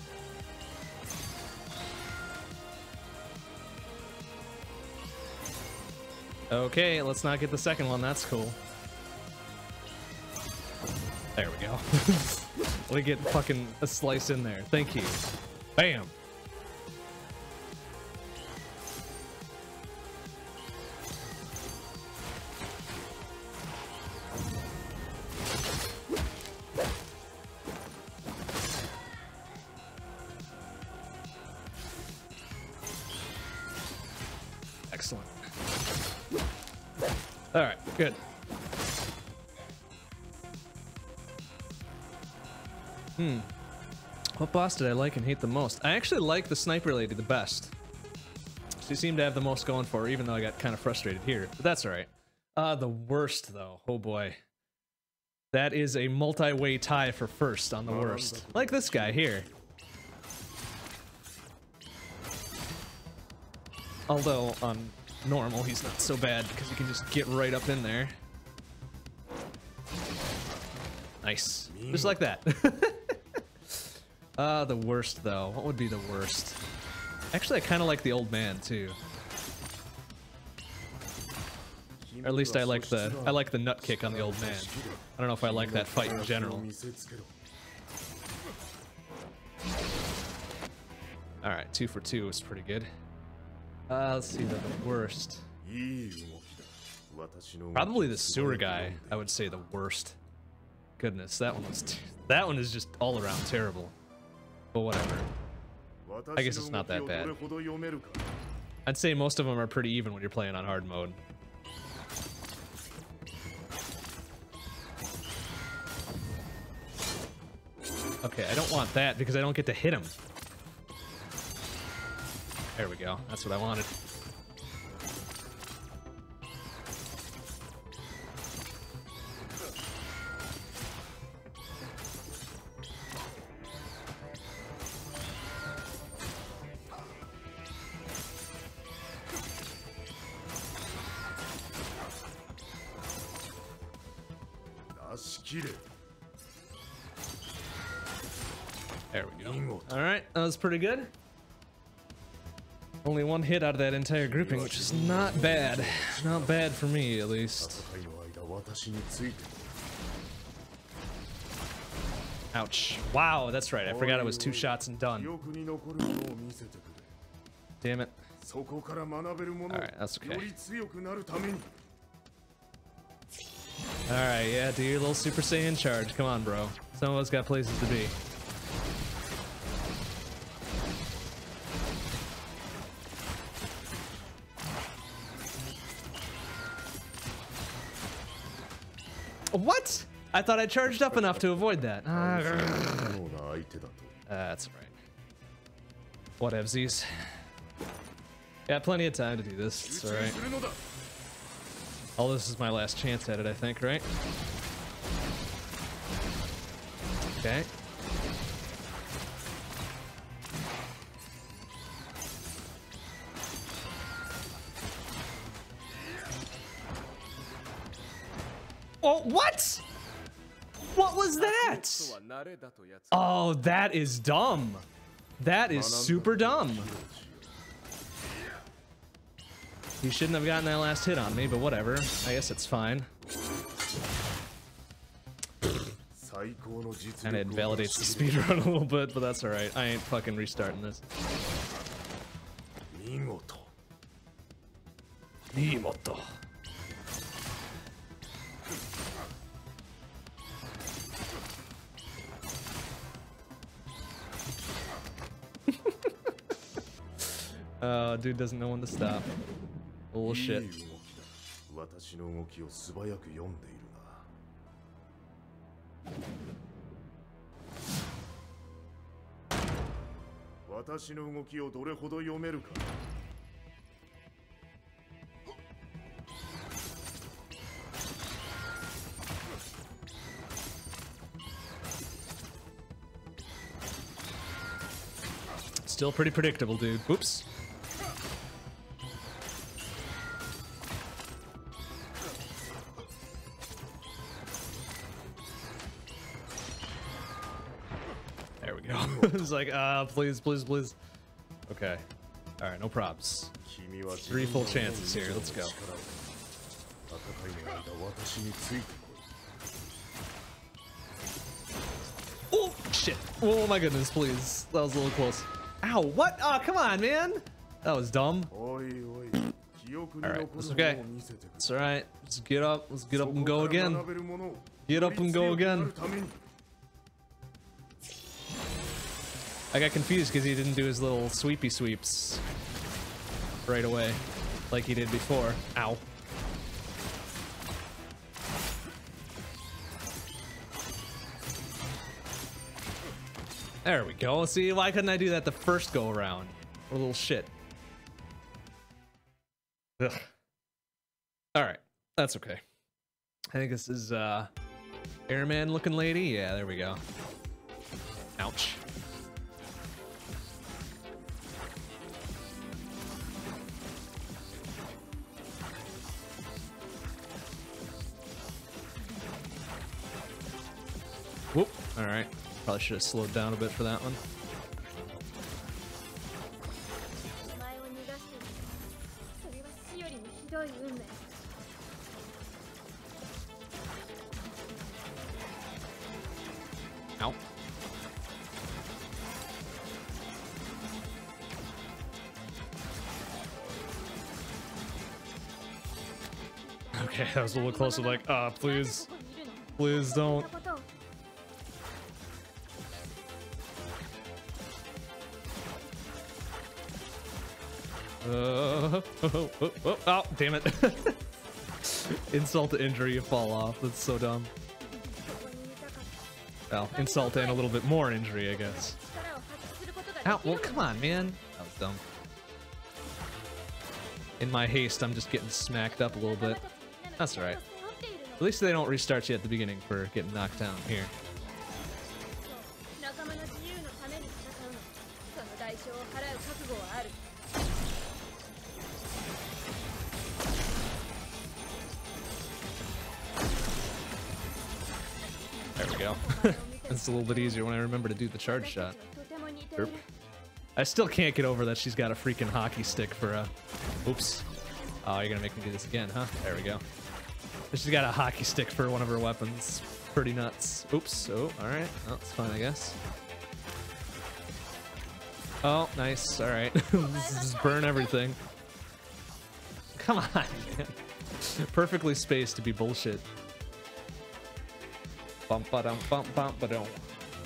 Speaker 1: Okay, let's not get the second one. That's cool. There we go. We get fucking a slice in there. Thank you. Bam. Excellent. All right, good. Hmm. What boss did I like and hate the most? I actually like the sniper lady the best. She seemed to have the most going for her, even though I got kind of frustrated here. But that's all right. Uh, the worst, though. Oh, boy. That is a multi-way tie for first on the worst. Like this guy here. Although, on normal, he's not so bad because you can just get right up in there. Nice. Just like that. Uh, the worst, though. What would be the worst? Actually, I kind of like the old man, too. Or at least I like the I like the nut kick on the old man. I don't know if I like that fight in general. Alright, two for two is pretty good. Uh, let's see, the worst. Probably the sewer guy, I would say the worst. Goodness, that one was t that one is just all around terrible. But whatever. I guess it's not that bad. I'd say most of them are pretty even when you're playing on hard mode. Okay, I don't want that because I don't get to hit him. There we go. That's what I wanted. There we go. All right, that was pretty good. Only one hit out of that entire grouping, which is not bad. Not bad for me, at least. Ouch. Wow, that's right. I forgot it was two shots and done. Damn it. Alright, that's okay. Alright, yeah, do your little Super Saiyan charge. Come on, bro. Some of us got places to be. What? I thought I charged up enough to avoid that. Uh, that's right. Whatevsies. Got plenty of time to do this. It's alright. All this is my last chance at it, I think, right? Okay. Oh, what? What was that? Oh, that is dumb. That is super dumb. You shouldn't have gotten that last hit on me, but whatever. I guess it's fine. Kinda invalidates the speedrun a little bit, but that's alright. I ain't fucking restarting this. Mimoto. Uh, dude doesn't know when to stop. Bullshit. Still pretty predictable, dude. Whoops. It's like, ah, uh, please, please, please. Okay. All right, no props. Three full chances here. Let's go. Oh, shit. Oh, my goodness, please. That was a little close. Ow, what? Oh, come on, man. That was dumb. All right, that's okay. It's all right. Let's get up. Let's get up and go again. Get up and go again. I got confused because he didn't do his little sweepy sweeps right away like he did before. Ow. There we go. See, why couldn't I do that the first go around? A little shit. Ugh. All right, that's okay. I think this is uh, Airman looking lady. Yeah, there we go. Ouch. Whoop. All right. Probably should have slowed down a bit for that one. Ow. Okay, that was a little closer, like, ah, uh, please. Please don't. Uh, oh, oh, oh, oh, damn it. Insult to injury, you fall off. That's so dumb. Well, insult and a little bit more injury, I guess. Ow, well, come on, man. That was dumb. In my haste, I'm just getting smacked up a little bit. That's alright. At least they don't restart you at the beginning for getting knocked down here. There we go. It's a little bit easier when I remember to do the charge shot. Derp. I still can't get over that she's got a freaking hockey stick for a... Oops. Oh, you're gonna make me do this again, huh? There we go. She's got a hockey stick for one of her weapons. Pretty nuts. Oops. Oh, alright. Oh, it's fine, I guess. Oh, nice. Alright. Just burn everything. Come on, man. Perfectly spaced to be bullshit. Bump ba dum bump bump ba dum.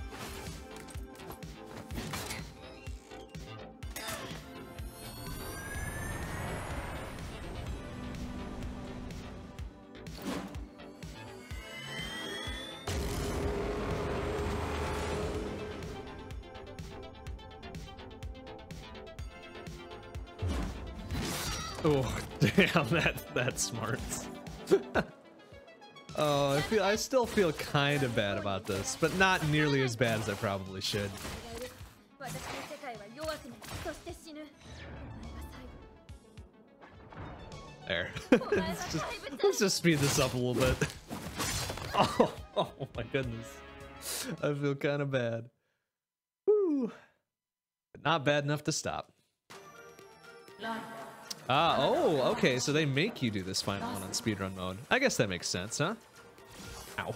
Speaker 1: Oh, damn, that that's smart. Oh, I feel I still feel kind of bad about this, but not nearly as bad as I probably should. There. let's, just, let's just speed this up a little bit. Oh, oh my goodness. I feel kind of bad. Woo. But not bad enough to stop. Ah, oh, okay, so they make you do this final one on speedrun mode. I guess that makes sense, huh? Ow.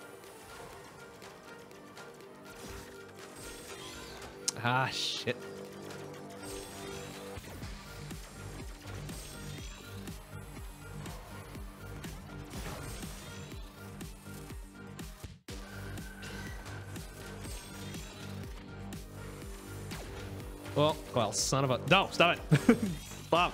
Speaker 1: Ah, shit. Well, well, son of a... No, stop it! Stop!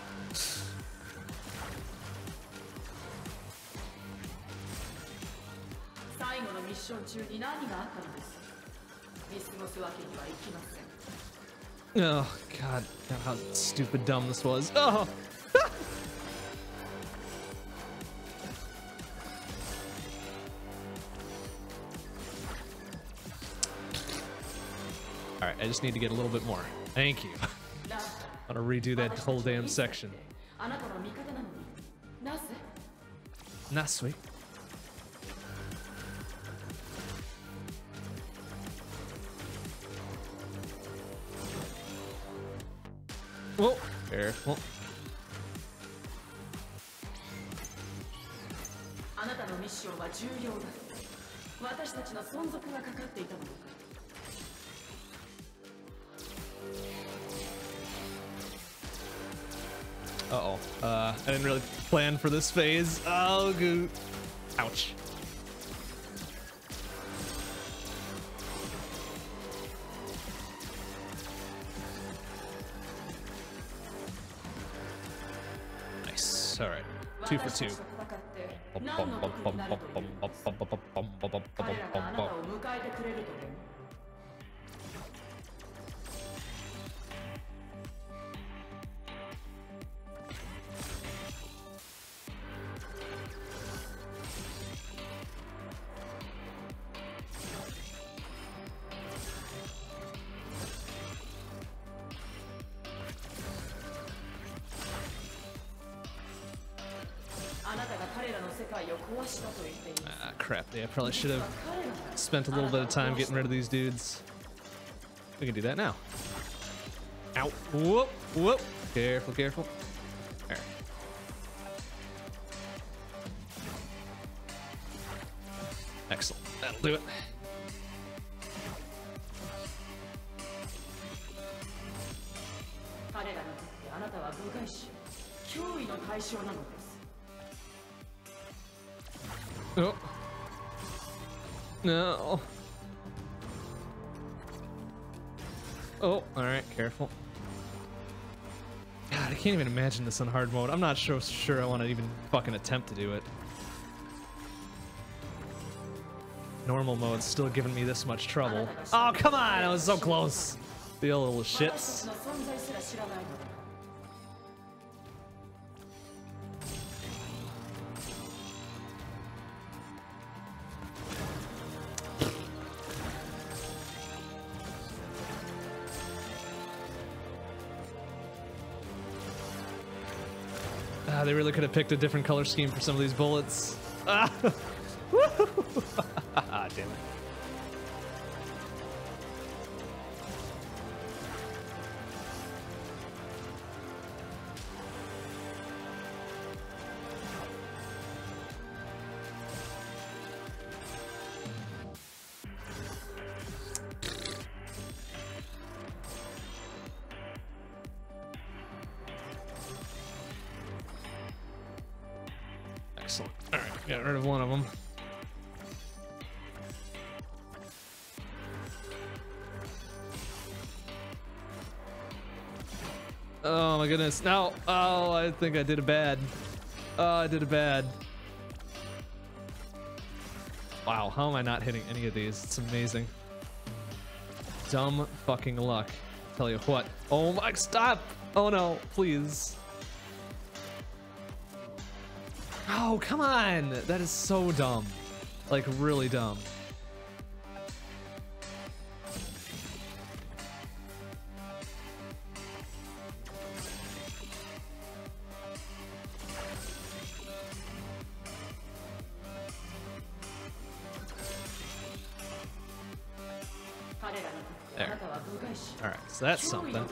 Speaker 1: Oh god, God, how stupid dumb this was. Oh! Alright, I just need to get a little bit more. Thank you. I'm gonna redo that whole damn section. Nah, sweet. Whoa, careful. Uh-oh. Uh, I didn't really plan for this phase. Oh, goo. Ouch. Nice. All right. Two for two. Ah, crap. Yeah, I probably should have spent a little bit of time getting rid of these dudes. We can do that now. Ow. Whoop, whoop. Careful, careful. There. Excellent. That'll do it. Oh. No. Oh, alright, careful. God, I can't even imagine this on hard mode. I'm not sure, sure I want to even fucking attempt to do it. Normal mode's still giving me this much trouble. Oh, come on! I was so close. The little shits. Ah, they really could have picked a different color scheme for some of these bullets. Ah, ah damn it. Excellent. All right, got rid of one of them. Oh my goodness. No. Oh, I think I did it bad. Oh, I did it bad. Wow, how am I not hitting any of these? It's amazing. Dumb fucking luck. Tell you what. Oh my, stop. Oh no, please. Oh, come on! That is so dumb. Like, really dumb. There. Alright, so that's something.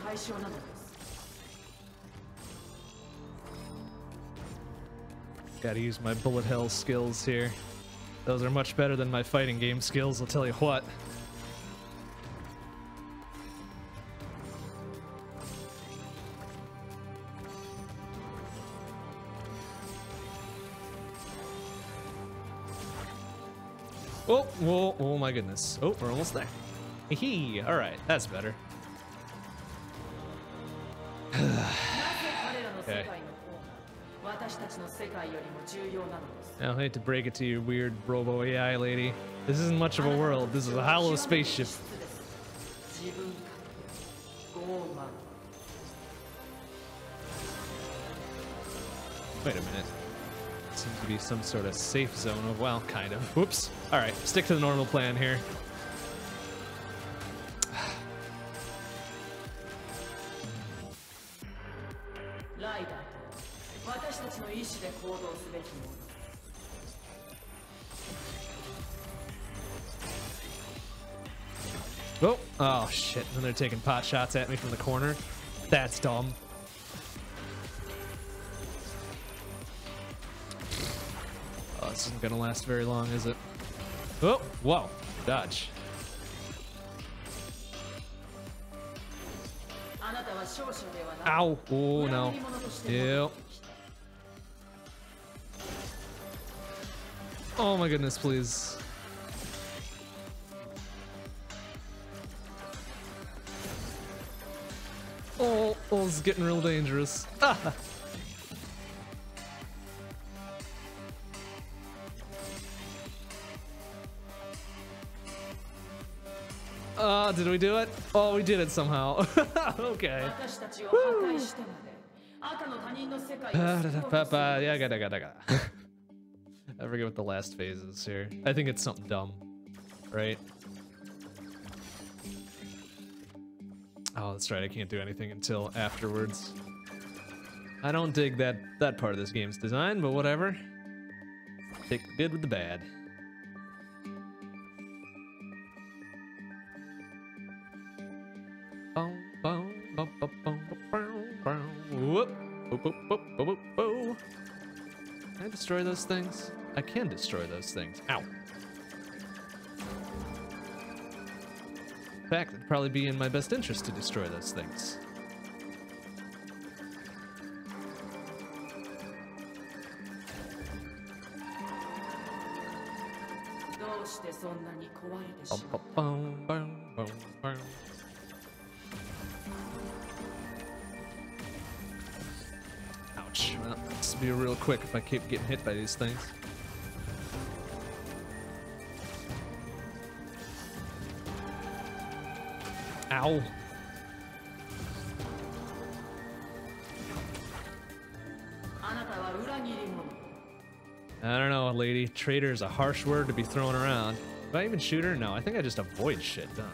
Speaker 1: Gotta use my bullet hell skills here. Those are much better than my fighting game skills, I'll tell you what. Oh, whoa, oh my goodness. Oh, we're almost there. Hee, all right, that's better. Okay. I hate to break it to you, weird robo A I lady. This isn't much of a world. This is a hollow spaceship. Wait a minute. Seems to be some sort of safe zone of, well, kind of. Whoops. All right, stick to the normal plan here. Oh, oh shit, and they're taking pot shots at me from the corner. That's dumb. Oh, this isn't gonna last very long, is it? Oh, whoa, dodge. Ow, oh no. Yep. Oh my goodness, please. Oh, oh, this is getting real dangerous. Ah. Uh, did we do it? Oh, we did it somehow. Okay. Woo. Yeah, gotta, gotta, gotta. I forget what the last phase is here. I think it's something dumb, right? Oh, that's right. I can't do anything until afterwards. I don't dig that that part of this game's design, but whatever. Take the good with the bad. Whoop. Whoop, whoop, whoop, whoop, whoop, whoop. Can I destroy those things? I can destroy those things. Ow. In fact, it'd probably be in my best interest to destroy those things. Bum, bum, bum, bum, bum. Ouch. Well, this will be real quick if I keep getting hit by these things. Ow. I don't know, lady. Traitor is a harsh word to be thrown around. Do I even shoot her? No, I think I just avoid shit, huh?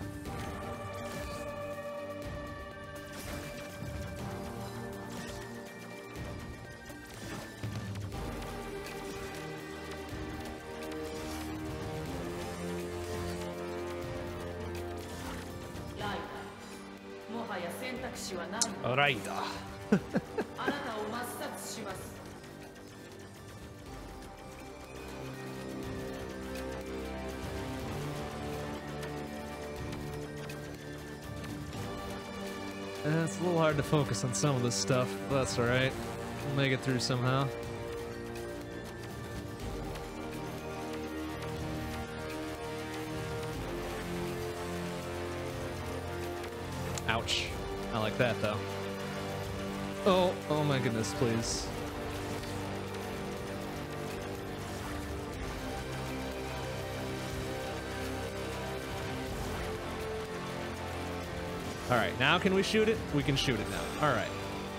Speaker 1: Alright. Uh, it's a little hard to focus on some of this stuff, but that's alright. We'll make it through somehow. Ouch. I like that, though. Oh, oh my goodness, please. Alright, now can we shoot it? We can shoot it now. Alright.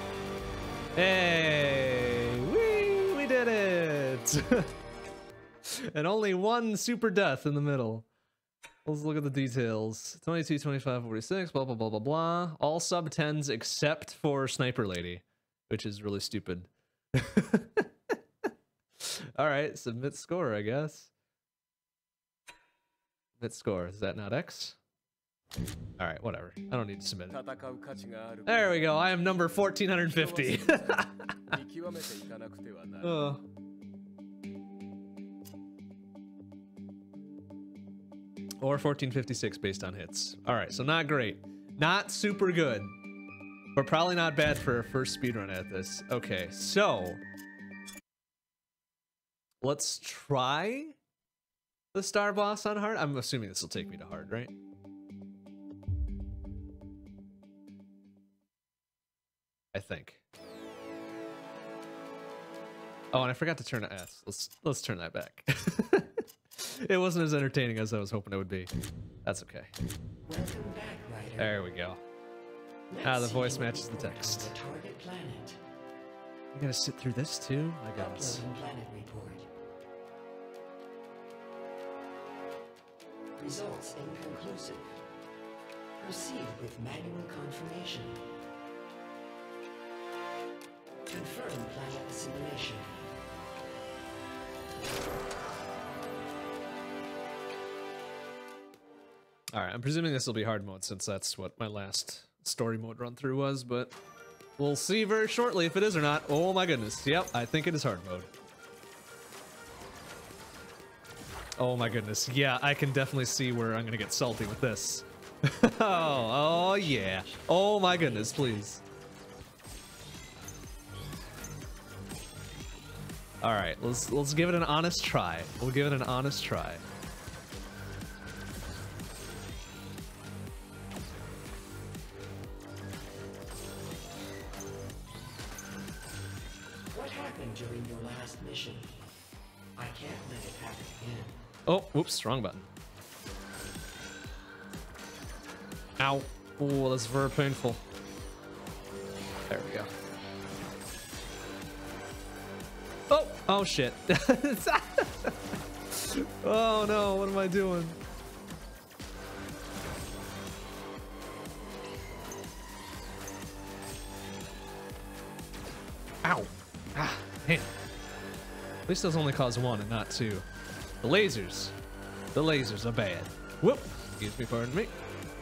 Speaker 1: Hey! Whee! We did it! And only one super death in the middle. Let's look at the details. twenty-two, twenty-five, forty-six, blah, blah, blah, blah, blah. All sub tens except for Sniper Lady, which is really stupid. Alright, submit score, I guess. Submit score. Is that not X? Alright, whatever. I don't need to submit it. There we go. I am number fourteen fifty. uh. Or fourteen fifty-six based on hits. Alright, so not great. Not super good. But probably not bad for a first speedrun at this. Okay, so... let's try the star boss on hard. I'm assuming this will take me to hard, right? I think. Oh, and I forgot to turn to S. Let's let's turn that back. It wasn't as entertaining as I was hoping it would be. That's okay.
Speaker 2: Welcome back, Ryder.
Speaker 1: There we go.
Speaker 2: Let's
Speaker 1: Ah, the
Speaker 2: see
Speaker 1: voice
Speaker 2: what
Speaker 1: matches the
Speaker 2: you learned
Speaker 1: text.
Speaker 2: from the target planet.
Speaker 1: You gotta sit through this too? My goodness.
Speaker 2: Uploading planet report. Results inconclusive. Proceed with manual confirmation. Confirm planet assimilation.
Speaker 1: Alright, I'm presuming this will be hard mode since that's what my last story mode run through was, but we'll see very shortly if it is or not. Oh my goodness. Yep, I think it is hard mode. Oh my goodness. Yeah, I can definitely see where I'm gonna get salty with this. oh, oh yeah. Oh my goodness, please. Alright, let's let's give it an honest try. We'll give it an honest try.
Speaker 2: What happened during your last mission? I can't let it happen again.
Speaker 1: Oh, whoops, wrong button. Ow. Oh, that's very painful. There we go. Oh, oh shit. Oh no, what am I doing? Ow. Ah, man. At least those only cause one and not two. The lasers. The lasers are bad. Whoop. Excuse me, pardon me.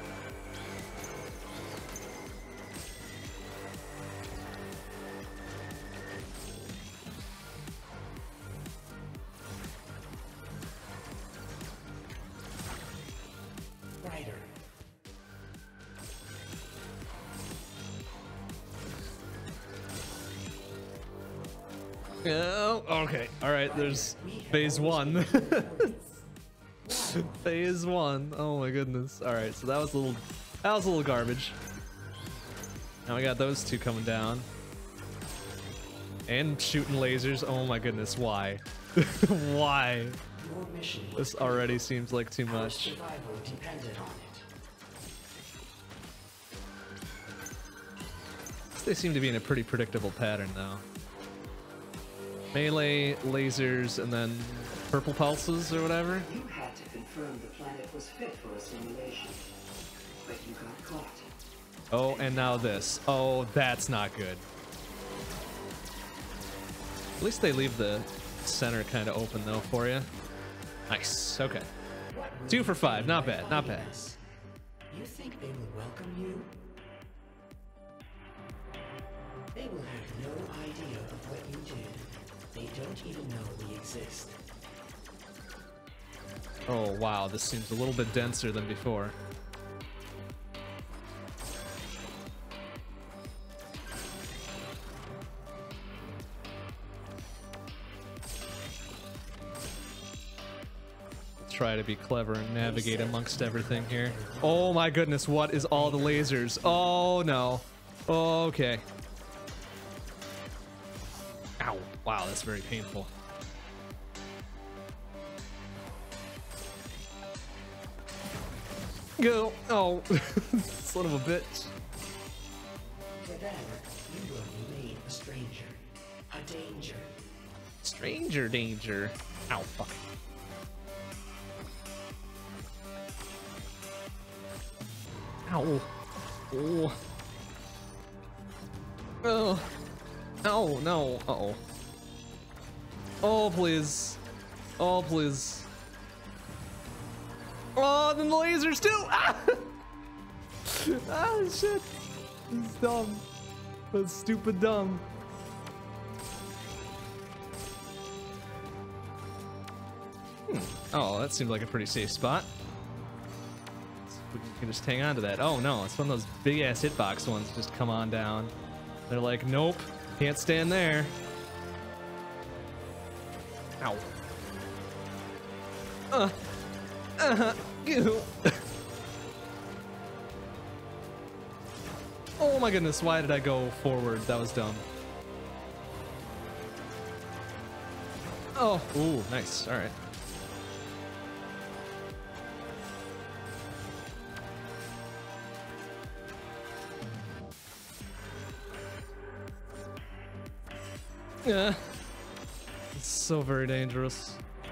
Speaker 2: Ryder.
Speaker 1: Oh, okay. All right, there's phase one. Phase one. Oh my goodness. All right, so that was a little, that was a little garbage. Now we got those two coming down. And shooting lasers. Oh my goodness, why? Why?
Speaker 2: Your mission was
Speaker 1: This already seems like too
Speaker 2: Our
Speaker 1: much.
Speaker 2: survival depended on it.
Speaker 1: They seem to be in a pretty predictable pattern now. Melee, lasers, and then purple pulses or whatever.
Speaker 2: You had to confirm the planet was fit for a simulation, but you got caught.
Speaker 1: Oh, and now this. Oh, that's not good. At least they leave the center kind of open though for you. Nice. Okay. Two for five. Not bad. Not bad.
Speaker 2: You think they will welcome you? They will have no idea of what you did. They don't even know we exist.
Speaker 1: Oh, wow. This seems a little bit denser than before. Try to be clever and navigate amongst everything here. Oh my goodness, what is all the lasers? Oh no. Okay. Ow. Wow, that's very painful. Go. Oh, son of a bitch.
Speaker 2: For them, you will remain a stranger. A danger.
Speaker 1: Stranger danger. Ow, fuck. Ow. Oh. Oh. Oh, no. Uh-oh. Oh, please. Oh, please. Oh, then the lasers too! Ah! Ah, shit. That's dumb. That's stupid dumb. Hmm. Oh, that seemed like a pretty safe spot. We can just hang on to that. Oh no, it's one of those big ass hitbox ones. Just come on down. They're like, nope, can't stand there. Ow. Uh. Uh-huh. Ew. Oh my goodness, why did I go forward? That was dumb. Oh, ooh, nice. All right. Yeah. It's so very dangerous.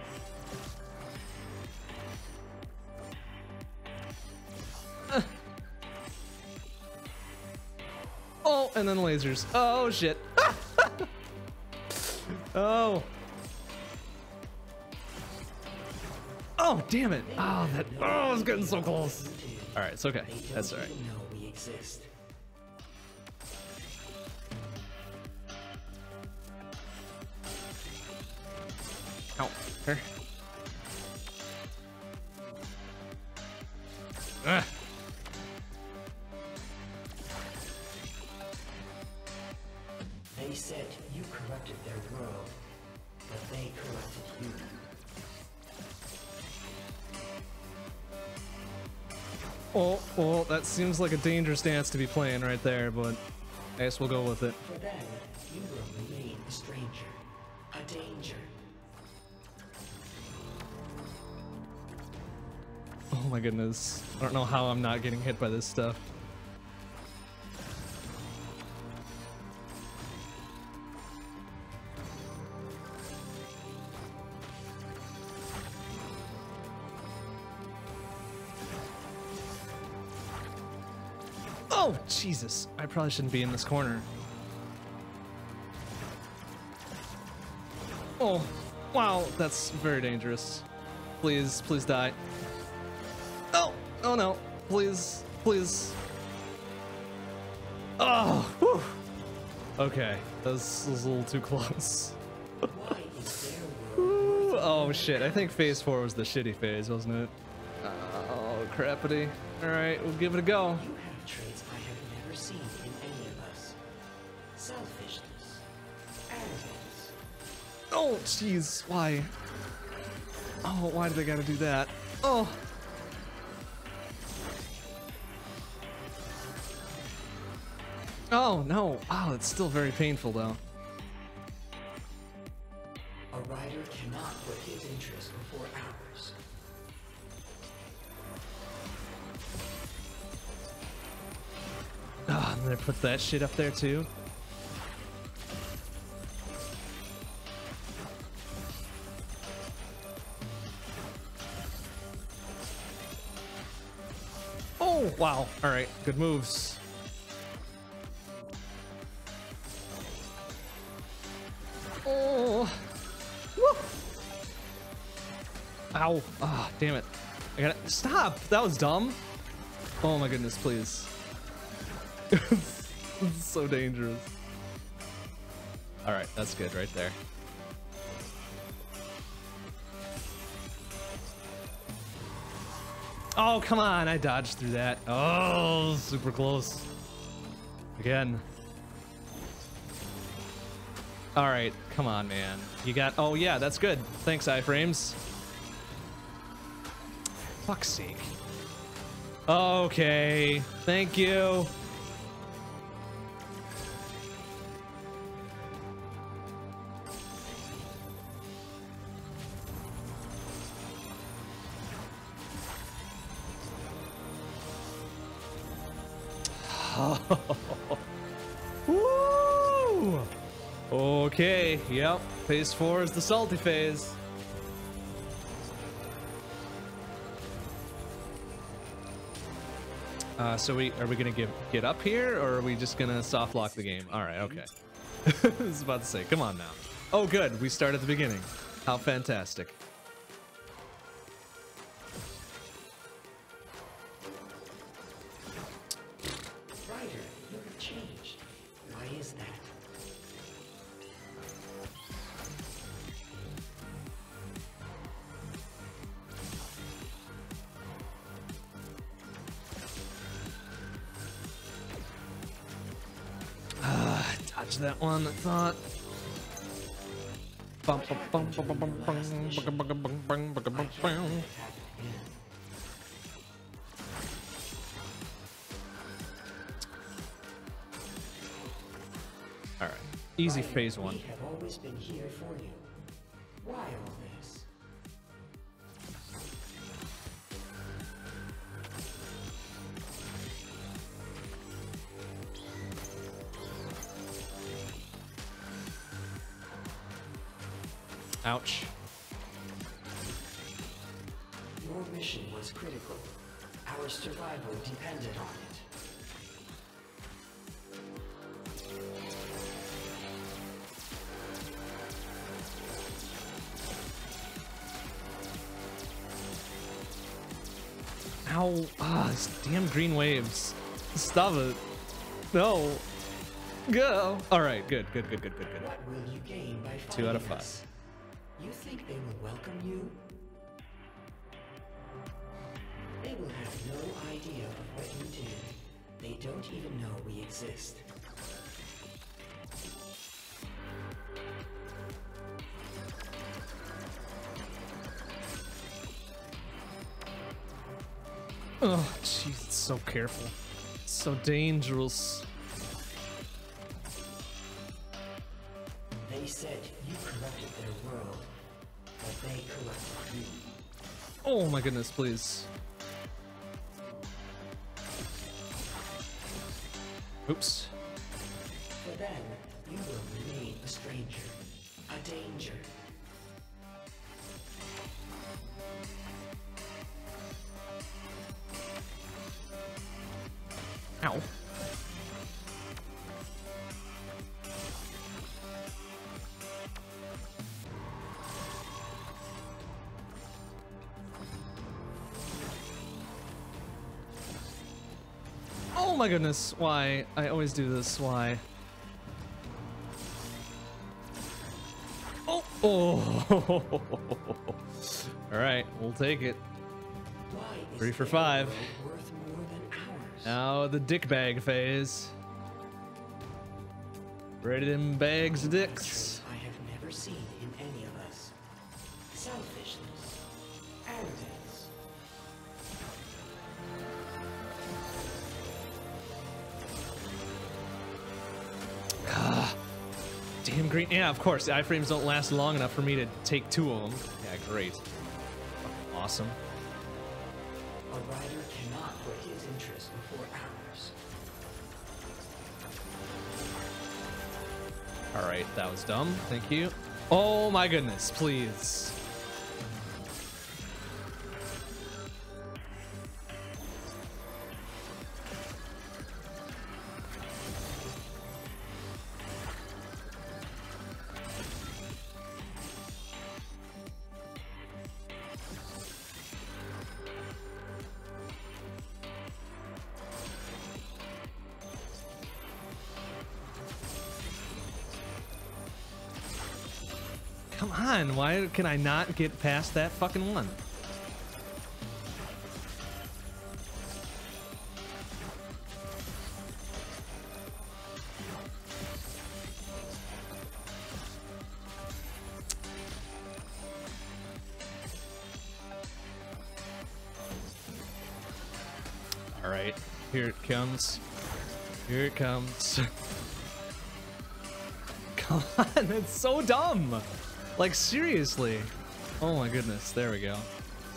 Speaker 1: Uh. Oh, and then lasers. Oh, shit. Oh. Oh, damn it. Oh, that. Oh, I was getting so close. All right, it's okay. That's all right.
Speaker 2: We exist.
Speaker 1: Ow. Here. Ah.
Speaker 2: They said you corrupted their world, but they corrupted you.
Speaker 1: Oh, well, that seems like a dangerous dance to be playing right there, but I guess we'll go with it.
Speaker 2: For them, you will remain a stranger, a danger.
Speaker 1: Oh my goodness. I don't know how I'm not getting hit by this stuff. Oh, Jesus. I probably shouldn't be in this corner. Oh, wow. That's very dangerous. Please, please die. Oh, oh no. Please, please. Oh, whew. Okay. That was, that was a little too close.
Speaker 2: Why is their world?
Speaker 1: Ooh, oh, shit. I think phase four was the shitty phase, wasn't it? Oh, crappity. All right, we'll give it a go.
Speaker 2: You have traits I have never seen in any of us. Selfishness, arrogance.
Speaker 1: Oh, jeez. Why? Oh, why did they gotta do that? Oh. Oh, no. Oh, it's still very painful, though.
Speaker 2: A rider cannot put his interest before ours.
Speaker 1: Ah, And I put that shit up there too. Oh, wow. All right, good moves. Oh. Woo. Ow. Ah, damn it. I gotta stop. That was dumb. Oh my goodness, please. This is so dangerous. All right, that's good right there. Oh, come on. I dodged through that. Oh, super close. Again. All right, come on, man. You got... Oh, yeah, that's good. Thanks, iframes. Fuck's sake. Okay, thank you. Woo! Okay, yep. Phase four is the salty phase. Uh, so we are we gonna get get up here, or are we just gonna soft lock the game? All right, okay. I was about to say, come on now. Oh, good. We start at the beginning. How fantastic.
Speaker 2: Ryder, you have changed. Why is that?
Speaker 1: Ah, dodge that one, I thought. Bum, bum, bum, bum, bum, bum, bum, bum, bum, bum, bum, bum, bum. All right, easy phase one.
Speaker 2: We have always been here for you. Why all this?
Speaker 1: Ouch.
Speaker 2: Your mission was critical. Our survival depended on it.
Speaker 1: Ow. Ah, these damn green waves. Stop it. No. Go. All right, good, good, good, good, good, good.
Speaker 2: What will you gain by fighting
Speaker 1: Two out of five.
Speaker 2: us? You think they will welcome you? They will have no idea of what you did. They don't even know we exist.
Speaker 1: Oh, jeez, it's so careful. It's so dangerous.
Speaker 2: They said you corrupted their world, but they corrupted you.
Speaker 1: Oh my goodness, please. Oops.
Speaker 2: For them, you will remain a stranger, a danger.
Speaker 1: Ow. Oh my goodness, why? I always do this, why? Oh! Oh! Alright, we'll take it.
Speaker 2: Why is
Speaker 1: Three for
Speaker 2: their
Speaker 1: five.
Speaker 2: world worth more than ours?
Speaker 1: Now the dick bag phase. Ready them bags of dicks.
Speaker 2: I have never seen in any of us. Selfishness, arrogance.
Speaker 1: Damn green. Yeah, of course. The iframes don't last long enough for me to take two of them. Yeah, great. Awesome.
Speaker 2: A rider cannot put his interest before ours.
Speaker 1: All right, that was dumb. Thank you. Oh my goodness, please. Come on, why can I not get past that fucking one? All right, here it comes. Here it comes. Come on, it's so dumb. Like, seriously. Oh my goodness, there we go.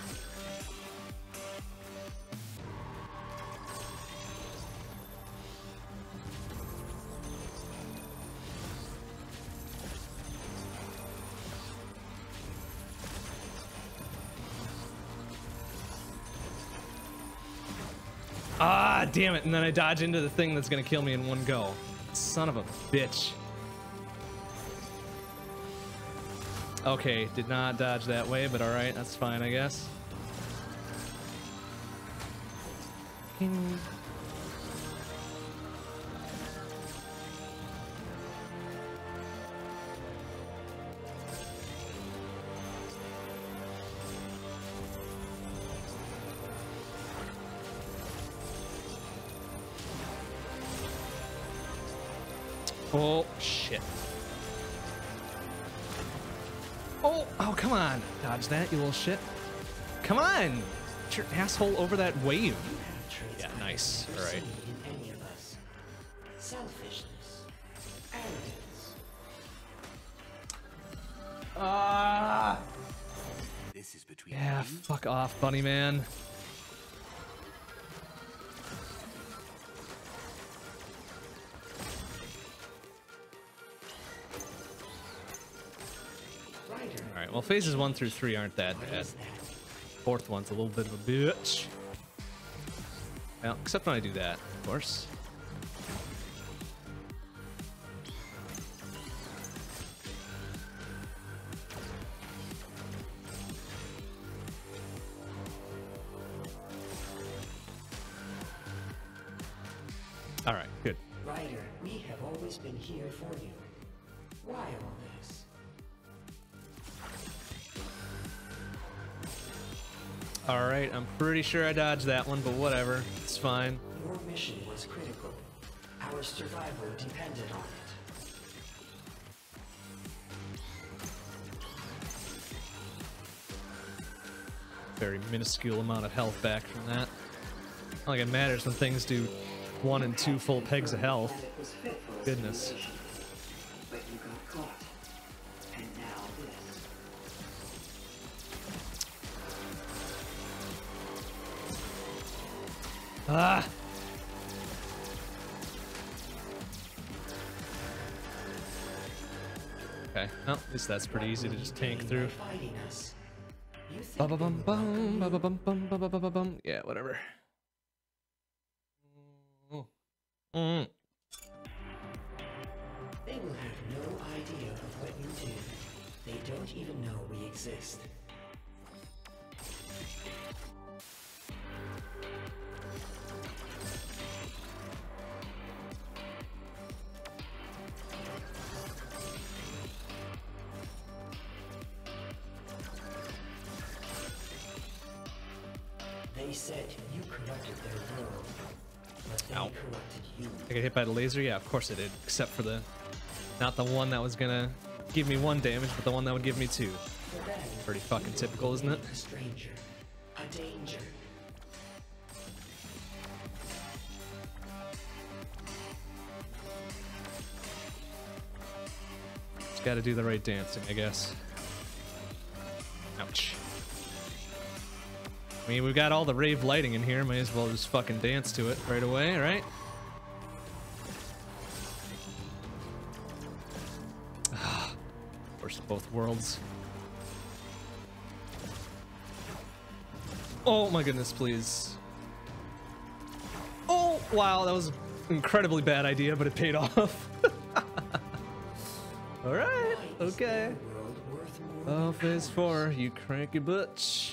Speaker 1: Ah, damn it, and then I dodge into the thing that's gonna kill me in one go. Son of a bitch. Okay, did not dodge that way, but all right, that's fine, I guess. Oh, shit. Oh, oh, come on. Dodge that, you little shit. Come on. Get your asshole over that wave. Yeah, nice. All right.
Speaker 2: In any of us. Selfishness. Arrogance.
Speaker 1: Ah.
Speaker 3: This is between
Speaker 1: Yeah, fuck off, bunny man. Alright, well, phases one through three aren't that bad. Fourth one's a little bit of a bitch. Well, except when I do that, of course. Alright, good.
Speaker 2: Ryder, we have always been here for you. Why all this?
Speaker 1: Alright, I'm pretty sure I dodged that one, but whatever. It's fine.
Speaker 2: Your mission was critical. Our survival depended on it.
Speaker 1: Very minuscule amount of health back from that. Not like it matters when things do one and two full pegs of health.
Speaker 2: And it was fit for a
Speaker 1: Goodness.
Speaker 2: simulation. But you got caught. And now this.
Speaker 1: Ah! Okay, well, at least that's pretty easy to just tank through.
Speaker 2: Fighting us. You think
Speaker 1: Ba ba bum
Speaker 2: they will
Speaker 1: bum,
Speaker 2: welcome
Speaker 1: ba ba
Speaker 2: you?
Speaker 1: bum bum, ba ba ba ba bum. Yeah, whatever. Mm.
Speaker 2: They will have no idea of what you did. They don't even know we exist. They said you corrupted their world, but they
Speaker 1: Ow.
Speaker 2: corrupted you.
Speaker 1: I get hit by the laser? Yeah, of course I did. Except for the... Not the one that was gonna give me one damage, but the one that would give me two.
Speaker 2: For them,
Speaker 1: Pretty fucking
Speaker 2: you were
Speaker 1: typical, isn't it?
Speaker 2: A stranger, a danger.
Speaker 1: Just gotta do the right dancing, I guess. Ouch. I mean, we've got all the rave lighting in here. May as well just fucking dance to it right away, right? Worst of both worlds. Oh my goodness, please. Oh, wow, that was an incredibly bad idea, but it paid off. All right, okay. Oh, phase four, you cranky butch.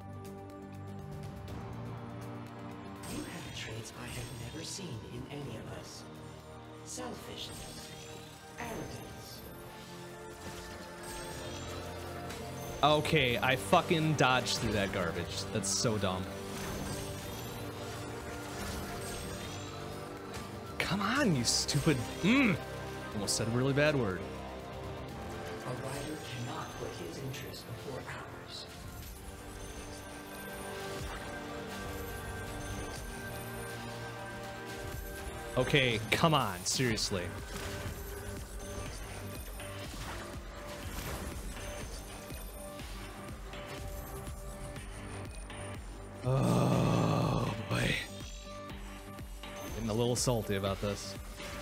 Speaker 2: You have traits I have never seen in any of us. Selfishness, arrogance.
Speaker 1: Okay, I fucking dodged through that garbage. That's so dumb. Come on, you stupid. Mm. Almost said a really bad word.
Speaker 2: A rider cannot put his interest before ours.
Speaker 1: Okay, come on, seriously. Oh boy. Getting a little salty about this.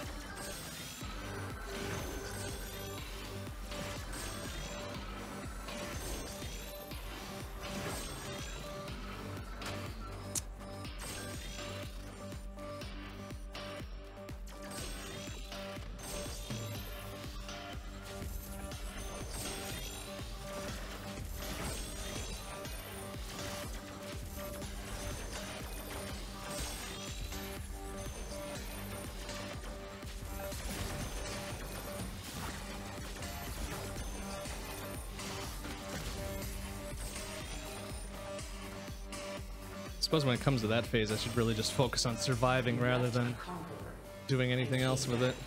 Speaker 1: I suppose when it comes to that phase, I should really just focus on surviving rather than doing anything else with it.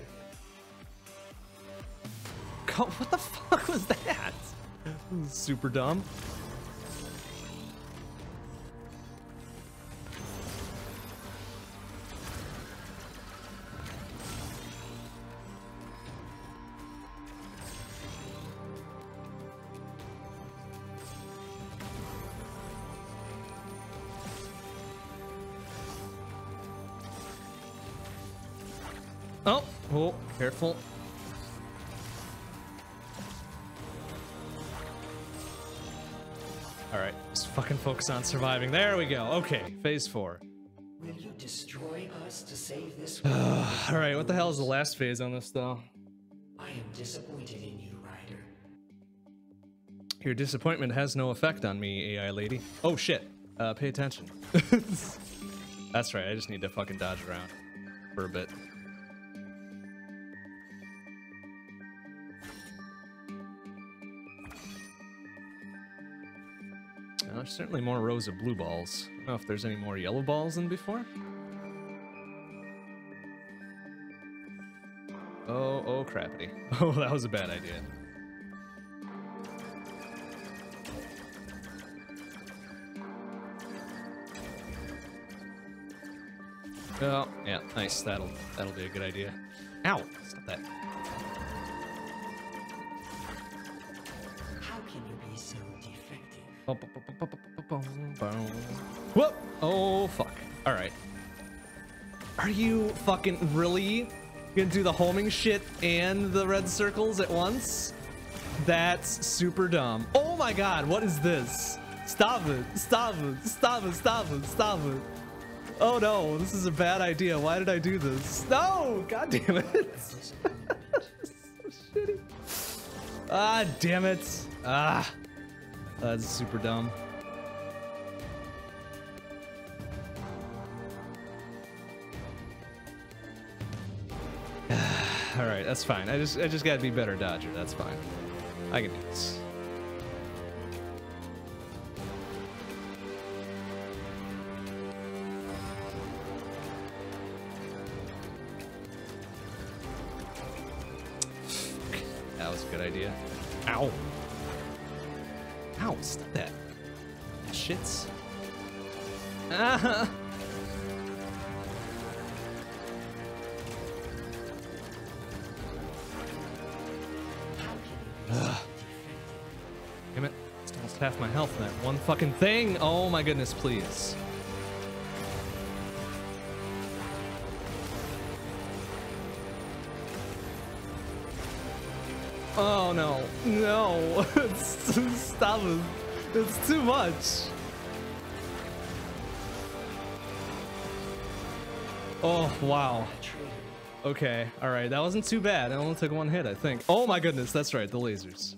Speaker 1: God, what the fuck was that? Super dumb. Oh, oh, careful. All right, just fucking focus on surviving. There we go. Okay, phase four.
Speaker 2: Will you destroy us to save this
Speaker 1: All
Speaker 2: world?
Speaker 1: right, what the hell is the last phase on this, though?
Speaker 2: I am disappointed in you, Ryder.
Speaker 1: Your disappointment has no effect on me, A I lady. Oh, shit. Uh, pay attention. That's right, I just need to fucking dodge around for a bit. Well, there's certainly more rows of blue balls. I don't know if there's any more yellow balls than before. Oh, oh, crappity. Oh, that was a bad idea. Oh, yeah, nice. That'll that'll be a good idea. Ow! Stop that.
Speaker 2: How can you be so defective?
Speaker 1: Whoop! Oh, fuck. Alright. Are you fucking really gonna do the homing shit and the red circles at once? That's super dumb. Oh my god, what is this? Stop it! Stop it! Stop it! Stop it! Stop it! Oh no, this is a bad idea. Why did I do this? No! God damn it! So shitty. Ah, damn it! Ah, that's super dumb. All right, that's fine. I just, I just gotta be better dodger. That's fine. I can do this. That was a good idea. Ow. Ow, stop that. Shits. Ah. Ugh. Damn it. It's almost half my health in that one fucking thing. Oh my goodness, please. Oh Oh no, no, stop it. It's too much. Oh, wow. Okay, all right, that wasn't too bad. I only took one hit, I think. Oh my goodness, that's right, the lasers.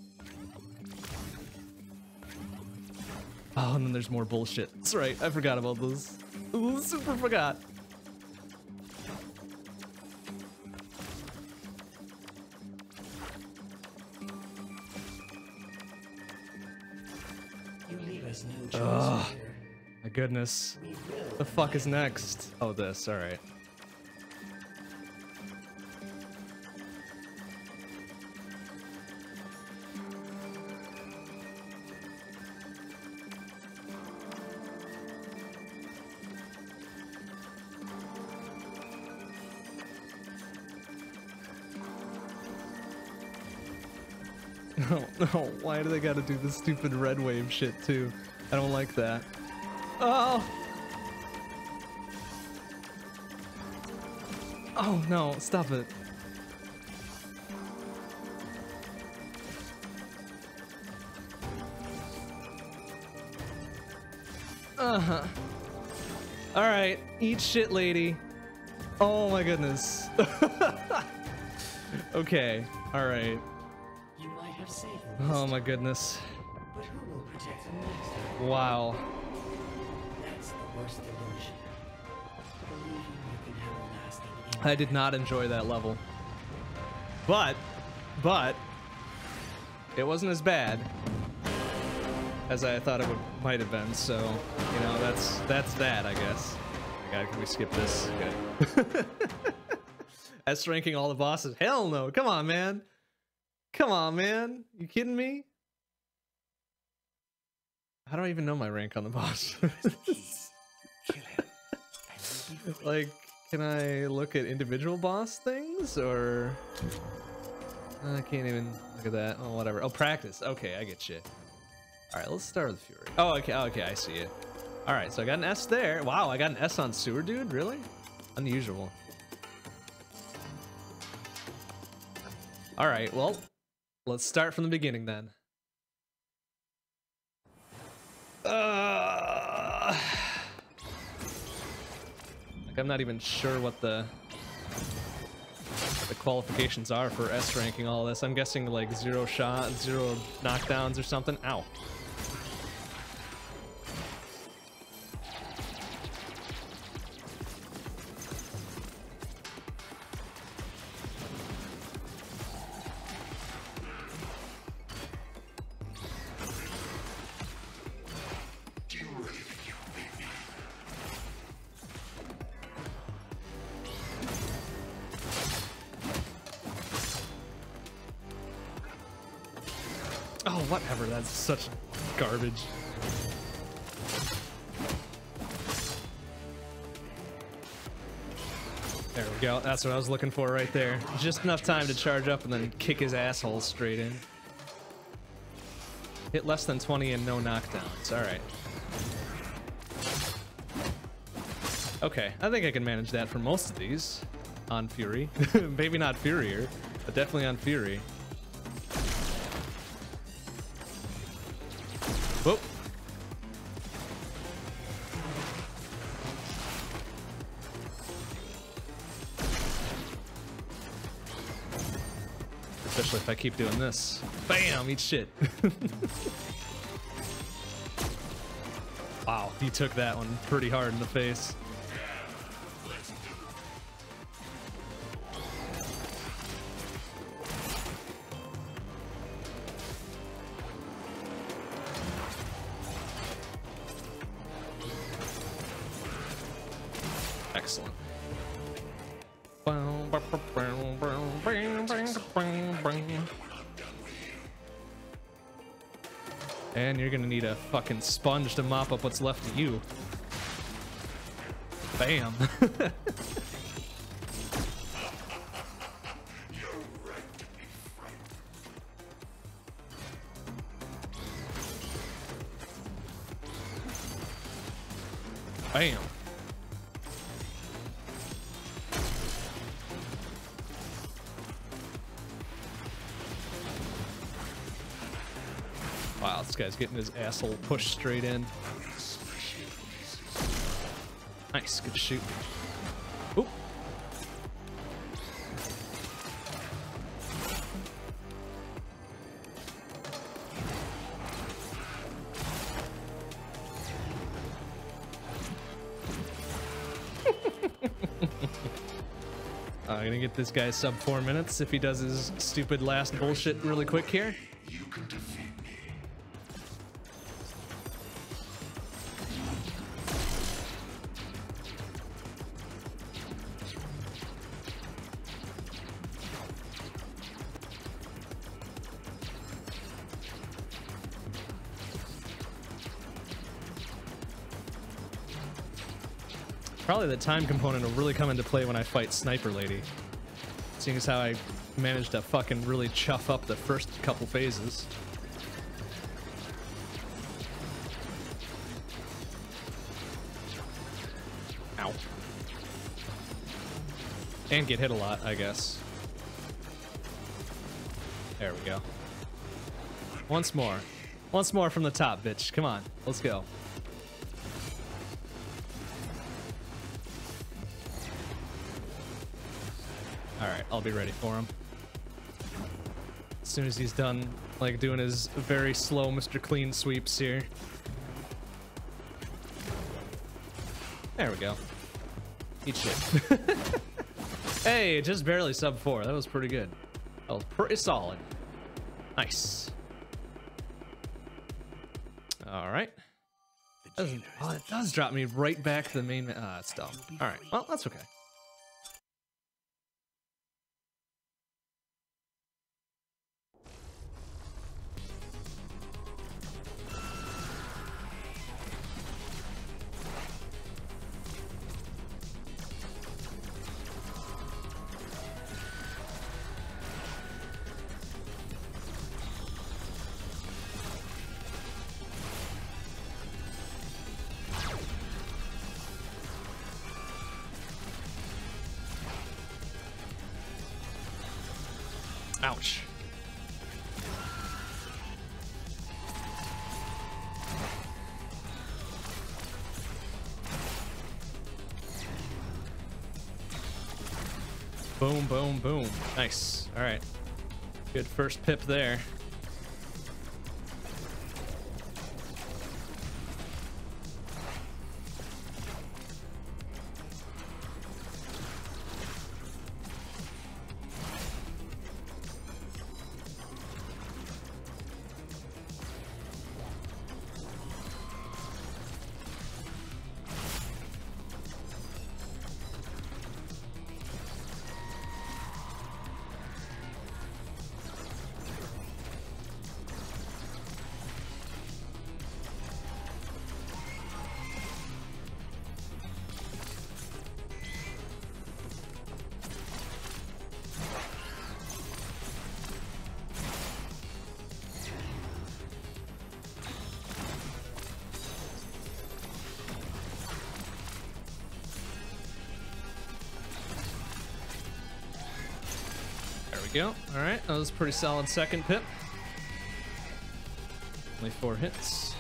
Speaker 1: Oh, and then there's more bullshit. That's right, I forgot about those. Super forgot.
Speaker 2: You leave us no choice.
Speaker 1: Oh,
Speaker 2: Here.
Speaker 1: my goodness.
Speaker 2: We will.
Speaker 1: The fuck is next? Oh, this, all right. No, no, why do they gotta do the stupid red wave shit too? I don't like that. Oh! Oh no, stop it. Uh-huh. Alright, eat shit, lady. Oh my goodness. Okay, alright.
Speaker 2: You might have saved them.
Speaker 1: Oh my goodness.
Speaker 2: But who will protect them next time?
Speaker 1: Wow.
Speaker 2: That's the worst illusion. Believing you can have a lasting impact.
Speaker 1: I did not enjoy that level. But, but, it wasn't as bad as I thought it would might have been, so, you know, that's that's that, I guess. Oh my God, can we skip this? Good. S ranking all the bosses. Hell no, come on, man. Come on, man. You kidding me? I don't even know my rank on the boss.
Speaker 3: Peace. Kill him. And you'll be free.
Speaker 1: Like, can I look at individual boss things, or I can't even look at that. Oh, whatever. Oh, practice. Okay, I get you. All right, let's start with Fury. Oh, okay, okay, I see it. All right, so I got an S there. Wow, I got an S on Sewer Dude. Really? Unusual. All right, well, let's start from the beginning then. Uh, like I'm not even sure what the the qualifications are for S ranking all this. I'm guessing like zero shot, zero knockdowns or something. Ow. Oh, whatever. That's such garbage. There we go. That's what I was looking for right there. Just enough time to charge up and then kick his asshole straight in. Hit less than twenty and no knockdowns. All right. Okay, I think I can manage that for most of these on Fury. Maybe not Furier, but definitely on Fury. Whoop. Especially if I keep doing this. Bam! Eat shit. Wow, he took that one pretty hard in the face. Excellent. And you're gonna need a fucking sponge to mop up what's left of you. Bam. Bam. Wow, this guy's getting his asshole pushed straight in. Nice, good shoot. Oop. I'm gonna get this guy sub four minutes if he does his stupid last bullshit really quick here.
Speaker 3: You can defeat me.
Speaker 1: Probably the time component will really come into play when I fight Sniper Lady. Seeing as how I managed to fucking really chuff up the first couple phases. Ow. And get hit a lot, I guess. There we go. Once more. Once more from the top, bitch. Come on. Let's go. Alright, I'll be ready for him. As soon as he's done, like, doing his very slow Mister Clean sweeps here. There we go. Eat shit. Hey, just barely sub four. That was pretty good. That was pretty solid. Nice. Alright. Oh, it does drop me right back to the main... Ah, it's dumb. Alright, well, that's okay. Ouch. Boom, boom, boom. Nice. All right. Good first pip there. Go. All right, that was a pretty solid second pip. Only four hits.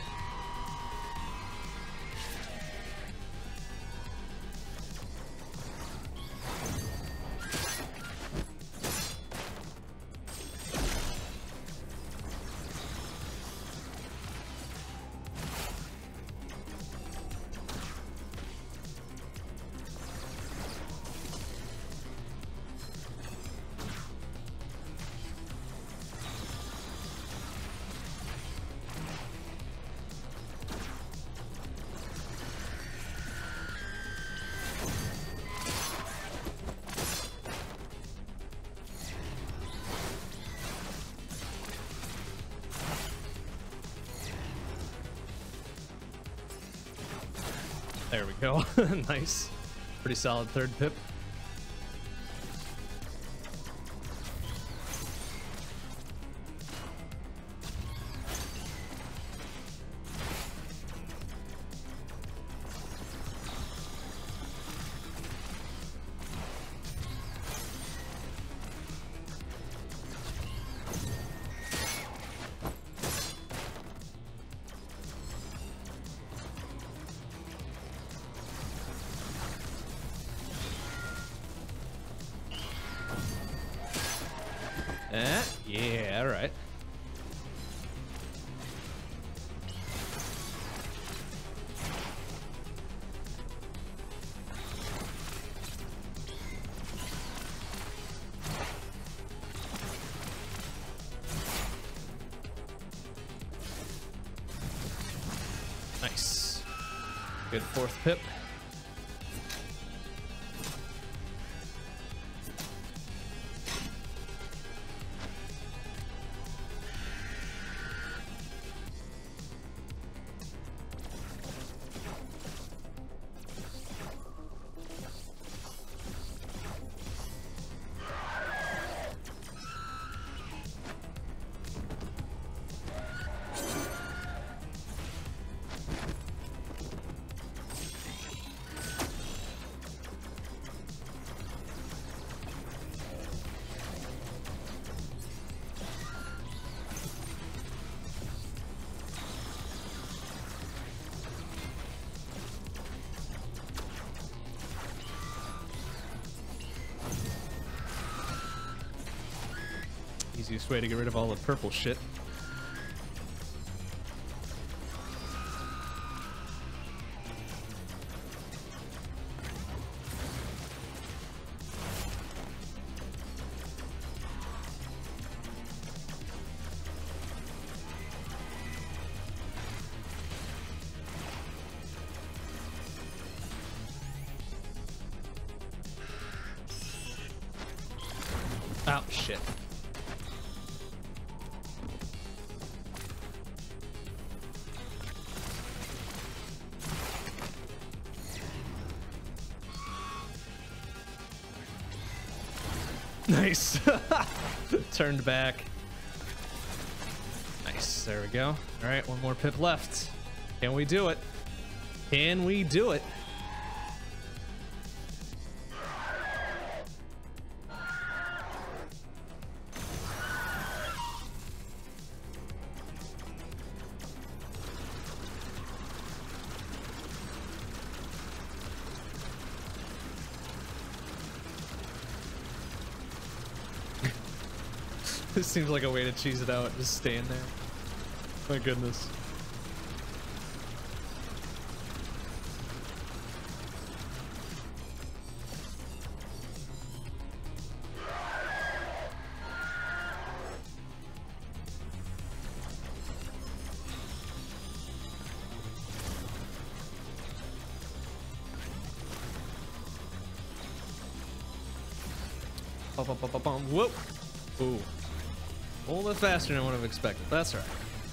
Speaker 1: There we go. Nice. Pretty solid third pip. Eh, yeah, all right. Nice. Good fourth pip. Easiest way to get rid of all the purple shit. Oh, shit. Nice. Turned back. Nice. There we go. All right, one more pip left. Can we do it? Can we do it? This seems like a way to cheese it out. Just stand there. My goodness. Bum, bum, bum, bum, bum. Whoop. Ooh. A little bit faster than I would have expected. That's right.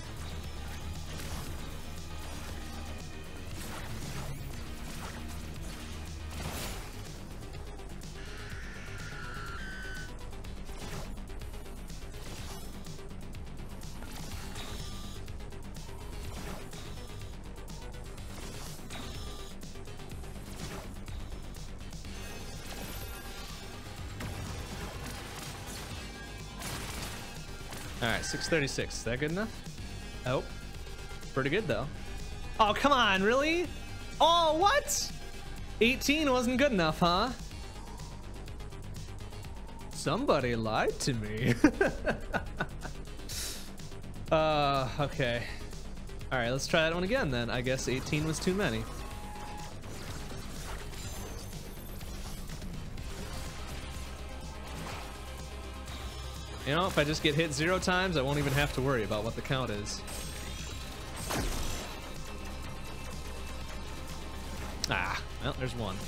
Speaker 1: All right, six thirty-six. Is that good enough? Oh, pretty good though. Oh, come on, really? Oh, what? eighteen wasn't good enough, huh? Somebody lied to me. uh, okay. All right, let's try that one again then. I guess eighteen was too many. You know, if I just get hit zero times, I won't even have to worry about what the count is. Ah, well, there's one.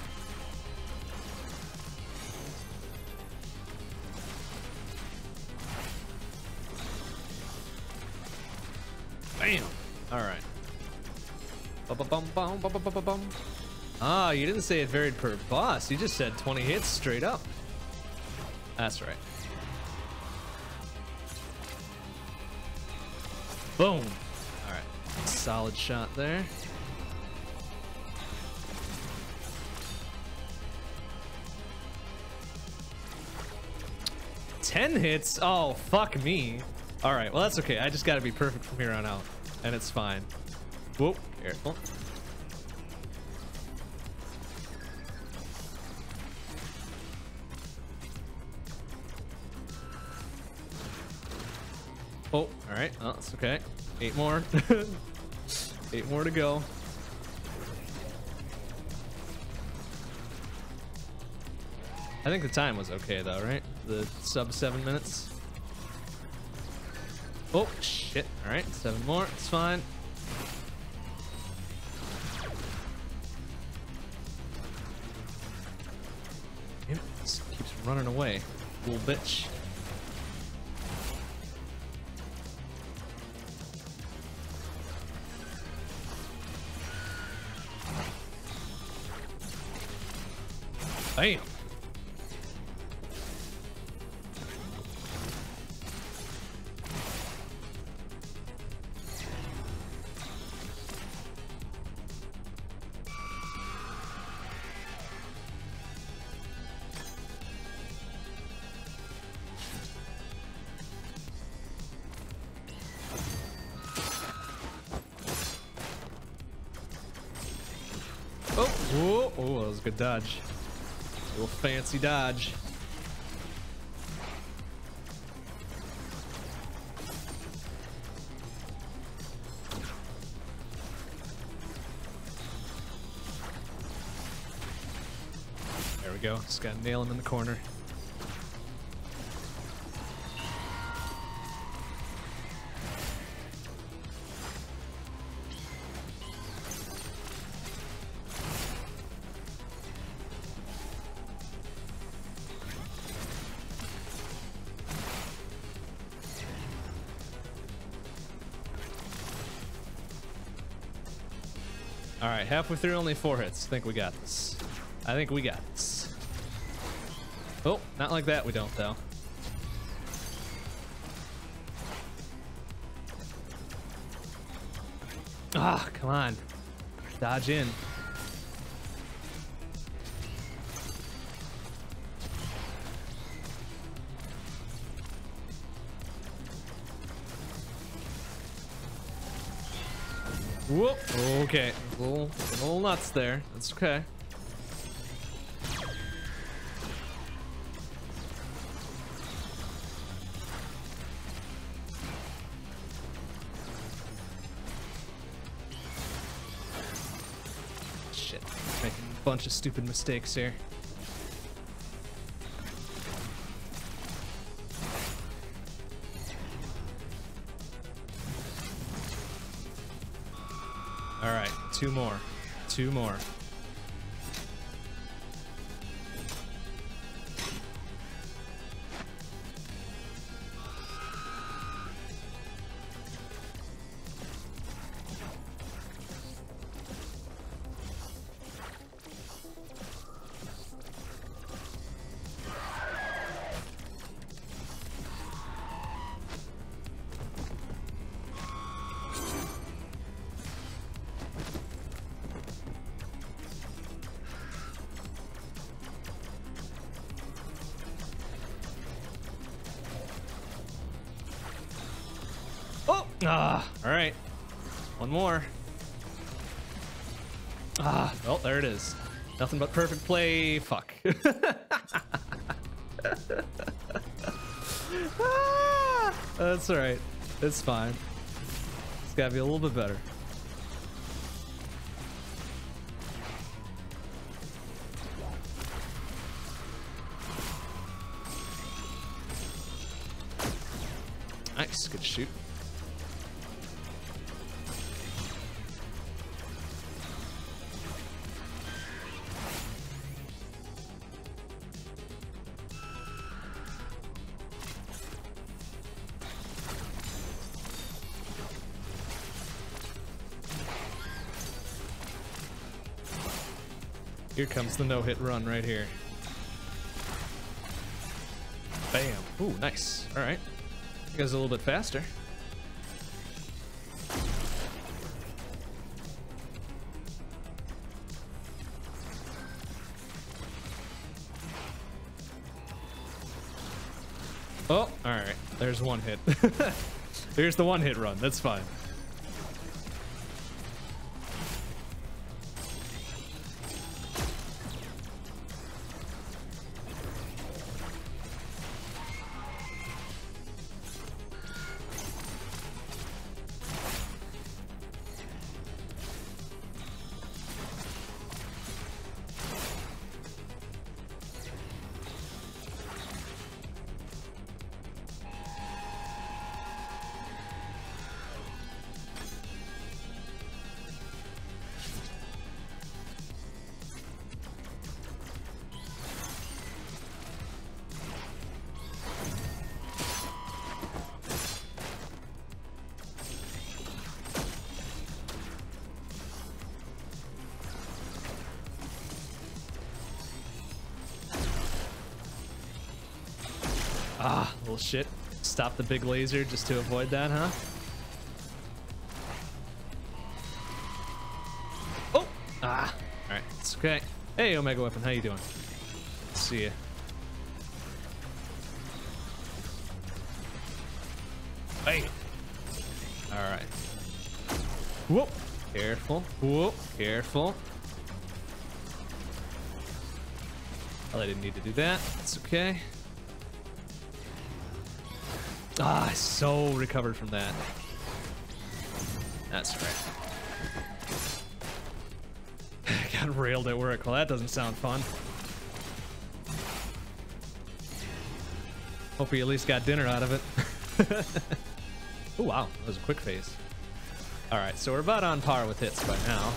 Speaker 1: Bam! Alright. Bum-bum-bum, bum-bum-bum-bum. Ah, you didn't say it varied per boss. You just said twenty hits straight up. That's right. Boom. All right. Solid shot there. ten hits? Oh, fuck me. All right. Well, that's okay. I just got to be perfect from here on out. And it's fine. Whoa. Careful. Oh, all right. Oh, that's okay. Eight more. Eight more to go. I think the time was okay though, right? The sub seven minutes. Oh, shit. All right, seven more. It's fine. It just keeps running away. Little bitch. Bam. Oh, whoa, oh, that was a good dodge. A little fancy dodge. There we go. Just gotta nail him in the corner. All right, halfway through, only four hits. I think we got this. I think we got this. Oh, not like that. We don't, though. Ah, come on. Dodge in. Whoop. Okay. A little, a little nuts there. That's okay. Shit. Making a bunch of stupid mistakes here. All right, two more, two more. Ah, all right. One more. Ah, well, there it is. Nothing but perfect play. Fuck. Ah, that's all right. It's fine. It's gotta be a little bit better. Nice, good shoot. Here comes the no-hit run right here. Bam. Ooh, nice. All right. You guys a little bit faster. Oh, all right. There's one hit. Here's the one-hit run. That's fine. Bullshit. Stop the big laser just to avoid that, huh? Oh! Ah! Alright, it's okay. Hey, Omega Weapon, how you doing? See ya. Hey! Alright. Whoop! Careful. Whoop! Careful. Well, I didn't need to do that. It's okay. Ah, I so recovered from that. That's right. Got railed at work. Well, that doesn't sound fun. Hope we at least got dinner out of it. Oh, wow. That was a quick phase. All right, so we're about on par with hits by now.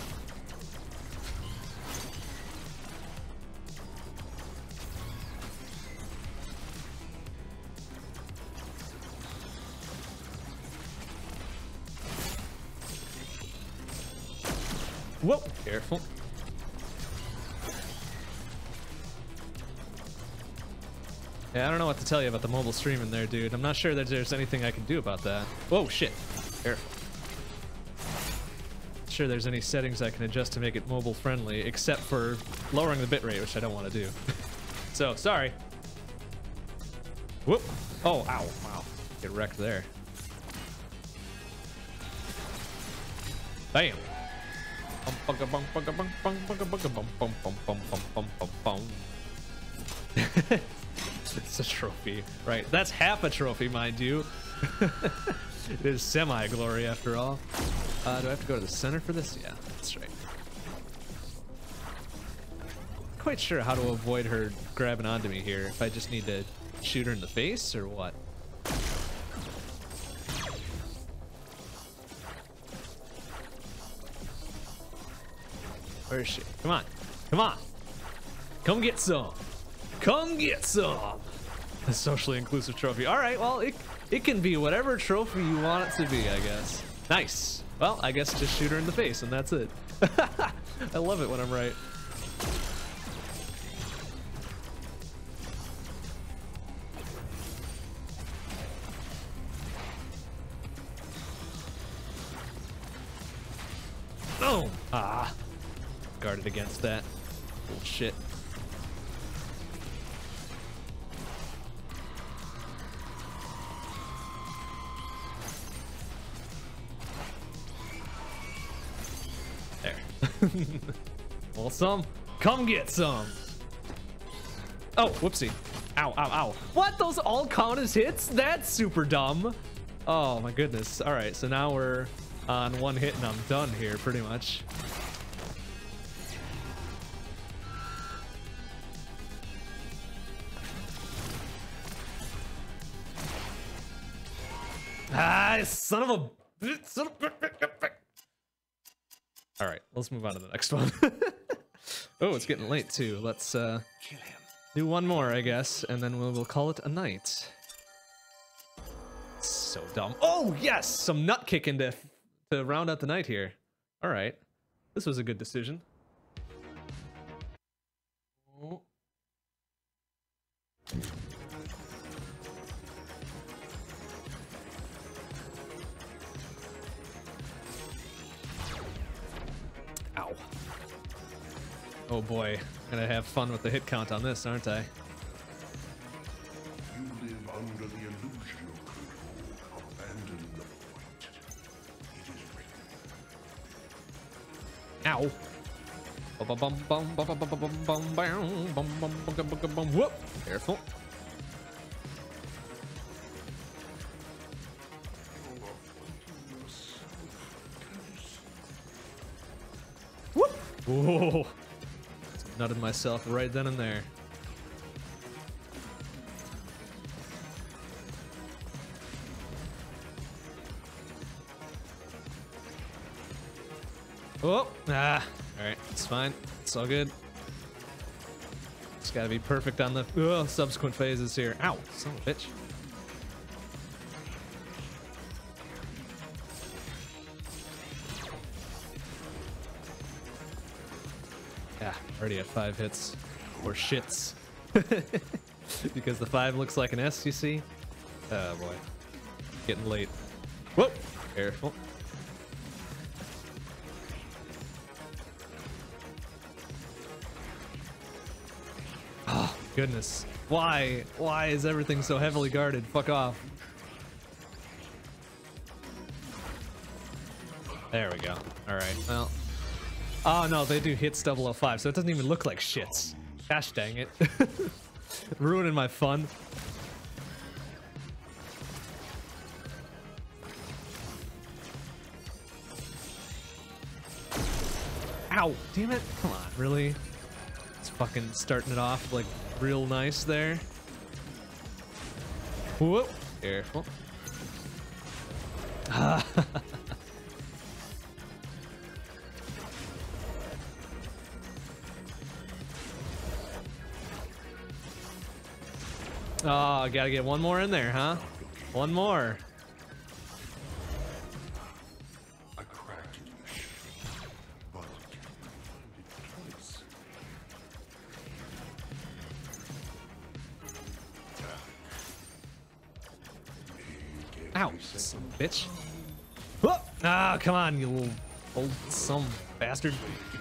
Speaker 1: Whoa, careful. Yeah, I don't know what to tell you about the mobile streaming there, dude. I'm not sure that there's anything I can do about that. Whoa, shit. Careful. Not sure there's any settings I can adjust to make it mobile friendly, except for lowering the bitrate, which I don't want to do. So, sorry. Whoop. Oh, ow. Wow. Get wrecked there. Bam. It's a trophy, right? That's half a trophy, mind you. It is semi-glory after all. Uh, do I have to go to the center for this? Yeah, that's right. Not quite sure how to avoid her grabbing onto me here. If I just need to shoot her in the face or what? Where is she? Come on. Come on. Come get some. Come get some. A socially inclusive trophy. All right, well, it, it can be whatever trophy you want it to be, I guess. Nice. Well, I guess just shoot her in the face and that's it. I love it when I'm right. Boom. Ah. Guarded against that. Bullshit. There. Want some? Come get some. Oh, whoopsie. Ow, ow, ow. What? Those all count as hits? That's super dumb. Oh my goodness. All right, so now we're on one hit and I'm done here pretty much. Ah, son of a... Son of a... All right, let's move on to the next one. Oh, it's getting late too. Let's uh, do one more, I guess, and then we'll, we'll call it a night. So dumb. Oh, yes! Some nut kicking to, to round out the night here. All right. This was a good decision. Oh. Ow. Oh boy, I'm gonna have fun with the hit count on this, aren't I?
Speaker 4: You live under the illusion of control. Abandon the point. It is written.
Speaker 1: Ow. Bum bum bum bum bum bum bum bum bum bum bum bum bum. Whoop. Careful. Whoop. Whoa. Nutted myself right then and there. Oh, ah, all right, it's fine. It's all good. It's gotta be perfect on the ugh, subsequent phases here. Ow, son of a bitch. Yeah, already at five hits or shits. Because the five looks like an S, you see? Oh boy. Getting late. Whoop! Careful. Oh, goodness. Why? Why is everything so heavily guarded? Fuck off. There we go. Alright, well. Oh no, they do hits double oh five, so it doesn't even look like shits. Gosh dang it. Ruining my fun. Ow! Damn it! Come on, really? It's fucking starting it off like real nice there. Whoop! Careful. Oh, I gotta get one more in there, huh? One more.
Speaker 4: I cracked it, but I can't find it twice.
Speaker 1: Ow, son of a bitch. Whoop! Ah, come on, you little old some bastard.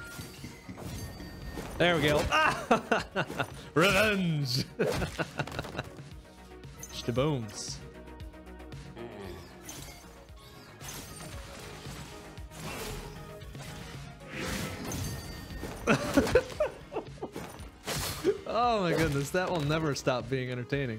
Speaker 1: There we go. Ah! Revenge! Stabooms. Oh my goodness, that will never stop being entertaining.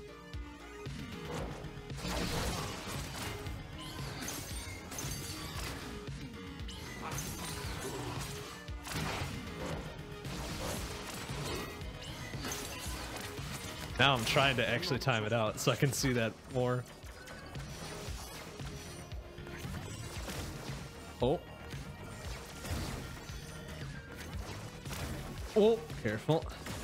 Speaker 1: Now I'm trying to actually time it out so I can see that more. Oh. Oh, careful.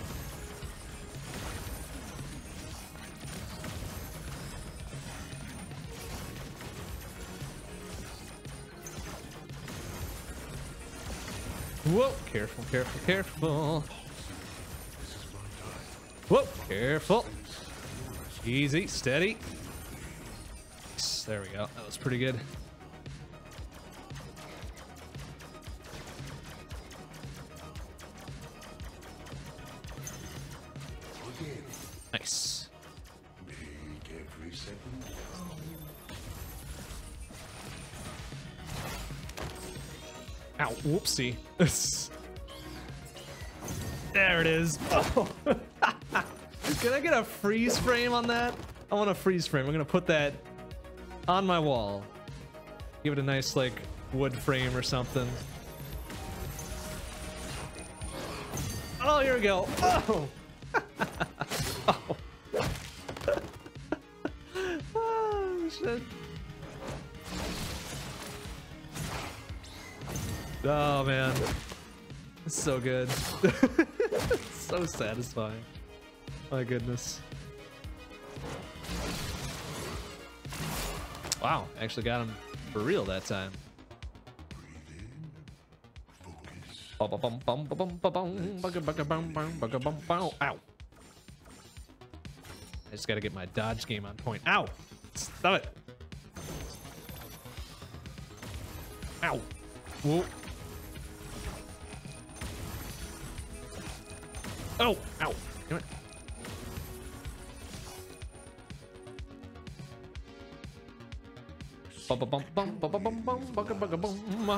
Speaker 1: Whoa, careful, careful, careful. Whoa, careful. Easy, steady. There we go. That was pretty good. Nice.
Speaker 4: Make every second
Speaker 1: Ow, whoopsie. There it is. Oh. Can I get a freeze frame on that? I want a freeze frame. I'm gonna put that on my wall. Give it a nice like wood frame or something. Oh, here we go. Oh, oh. Oh shit. Oh man, it's so good. So satisfying. My goodness. Wow, actually got him for real that time. Ow. I just gotta get my dodge game on point. Ow! Stop it! Ow! Whoa! Oh! Ow! Damn it. Bum bum bum bum bum bum bum bum bum bum.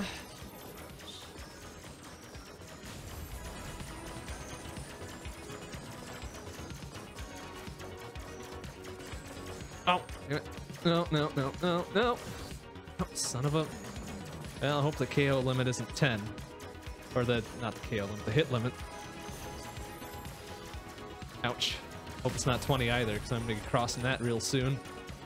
Speaker 1: Oh, damn it. No, no, no, no, no. Oh, son of a. Well, I hope the K O limit isn't ten. Or the, not the K O limit, the hit limit. Ouch. Hope it's not twenty either, because I'm going to be crossing that real soon.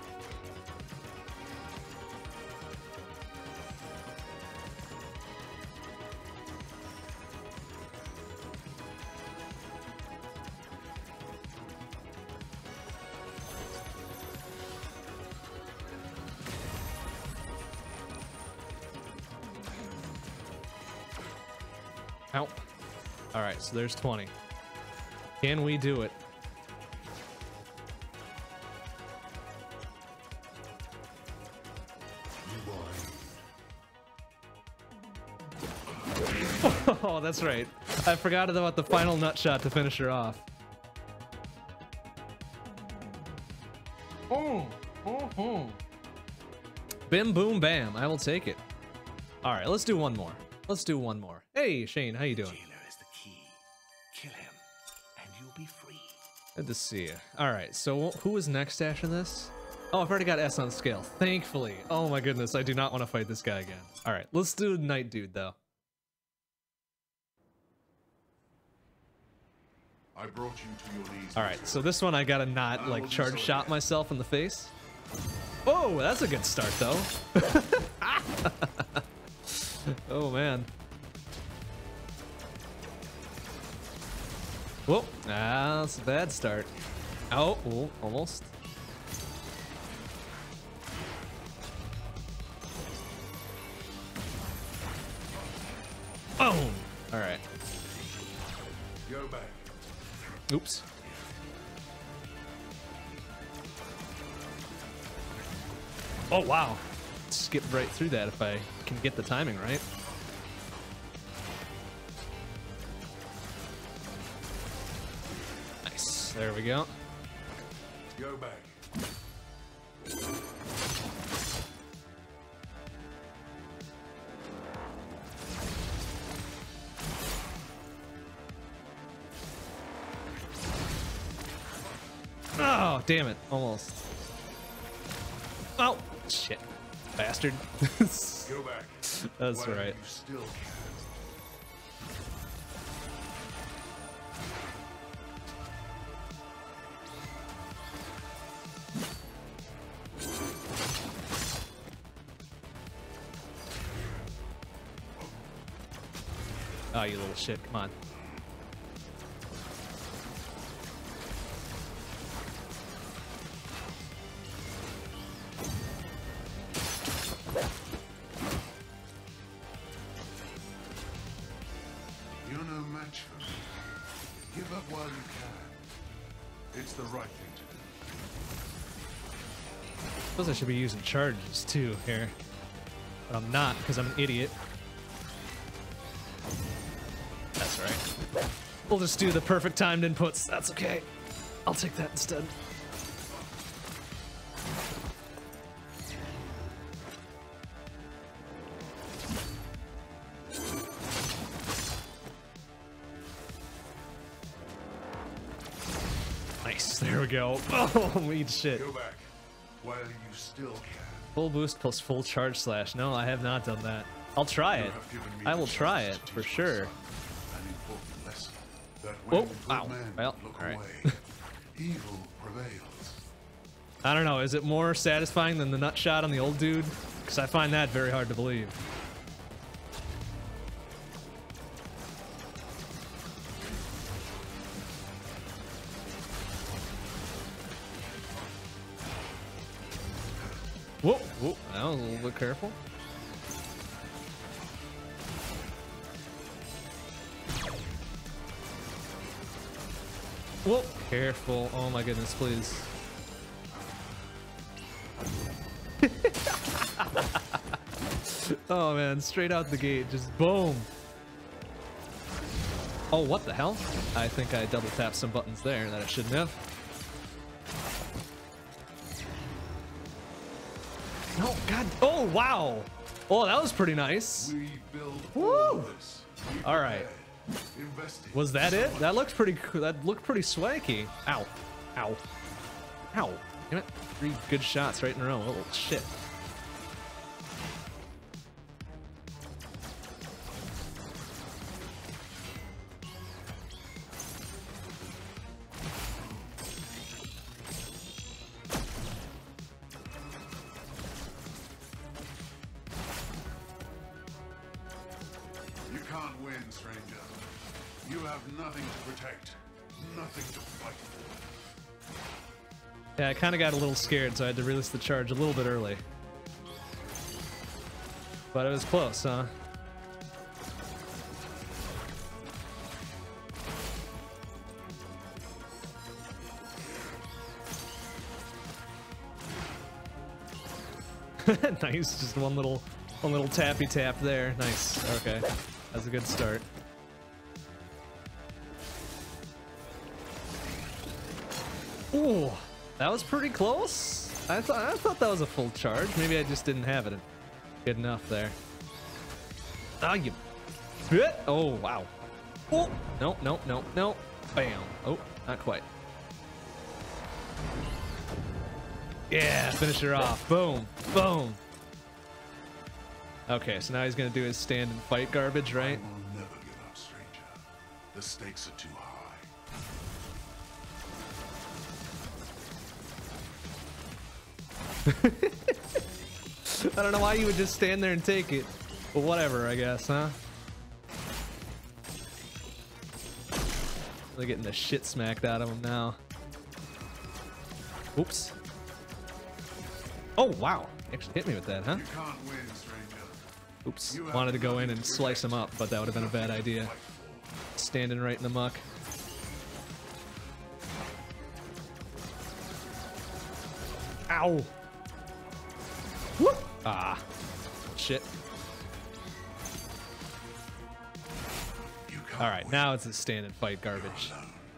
Speaker 1: Ow. Alright, so there's twenty. Can we do it? Oh, that's right. I forgot about the final nut shot to finish her off. Oh, oh, oh. Bim, boom, bam. I will take it. All right, let's do one more. Let's do one more. Hey, Shane, how you doing?
Speaker 3: Jailer is the key. Kill him, and you'll be free.
Speaker 1: Good to see you. All right, so who is next after this? Oh, I've already got S on the scale. Thankfully. Oh my goodness, I do not want to fight this guy again. All right, let's do Night Dude, though.
Speaker 4: I brought you to your knees.
Speaker 1: All right, so this one I gotta not like charge shot myself in the face. Oh, that's a good start though. Oh man. Whoa, ah, that's a bad start. Oh, oh, almost. Boom. All right.
Speaker 4: Go back.
Speaker 1: Oops. Oh, wow. Skip right through that if I can get the timing right. Nice. There we go.
Speaker 4: Go back.
Speaker 1: Oh, damn it. Almost. Oh, shit. Bastard.
Speaker 4: Go back.
Speaker 1: That's
Speaker 4: While
Speaker 1: right.
Speaker 4: You still can.
Speaker 1: Oh, you little shit. Come on.
Speaker 4: You're no match for me. Give up while you can. It's the right thing to do.
Speaker 1: Suppose I should be using charges too here. But I'm not because I'm an idiot. That's right. We'll just do the perfect timed inputs. That's okay. I'll take that instead. Nice. There we go. Oh, eat shit.
Speaker 4: Go back while you still can.
Speaker 1: Full boost plus full charge slash. No, I have not done that. I'll try
Speaker 4: You
Speaker 1: it.
Speaker 4: have given me
Speaker 1: I
Speaker 4: the
Speaker 1: will try
Speaker 4: chance
Speaker 1: it
Speaker 4: to
Speaker 1: for
Speaker 4: teach
Speaker 1: sure.
Speaker 4: myself An important lesson. That when
Speaker 1: Oh,
Speaker 4: good
Speaker 1: ow.
Speaker 4: men
Speaker 1: Well,
Speaker 4: look
Speaker 1: all right.
Speaker 4: away, evil prevails.
Speaker 1: I don't know. Is it more satisfying than the nut shot on the old dude? Because I find that very hard to believe. Whoa, whoa, that was a little bit careful. Whoa, careful. Oh my goodness, please. Oh man, straight out the gate, just boom. Oh, what the hell? I think I double tapped some buttons there that I shouldn't have. No, God. Oh, wow. Oh, that was pretty nice.
Speaker 4: We build
Speaker 1: Woo!
Speaker 4: all this. We
Speaker 1: All right.
Speaker 4: prepare, invested.
Speaker 1: Was that it? That looked pretty cool. That looked pretty swanky. Ow. Ow. Ow. Damn it. Three good shots right in a row. Oh, shit.
Speaker 4: You can't win, stranger. You have nothing to protect, nothing to fight for.
Speaker 1: Yeah, I kind of got a little scared, so I had to release the charge a little bit early. But it was close, huh? Nice, just one little, one little tappy tap there. Nice. Okay, that's a good start. Ooh, that was pretty close. I thought I thought that was a full charge. Maybe I just didn't have it good enough there. Ah, you bit. Oh wow. Oh no no no no. Bam. Oh, not quite. Yeah, finish her off. Boom, boom. Okay, so now he's gonna do his stand and fight garbage, right?
Speaker 4: I will never give up, stranger. The stakes are too high.
Speaker 1: I don't know why you would just stand there and take it, but whatever, I guess, huh? They're getting the shit smacked out of him now. Oops. Oh wow, actually hit me with that, huh?
Speaker 4: You can't win, stranger.
Speaker 1: Oops, wanted to go in and slice him up, but that would have been a bad idea. Standing right in the muck. Ow! Whoop! Ah, shit. All right, now it's a stand and fight garbage.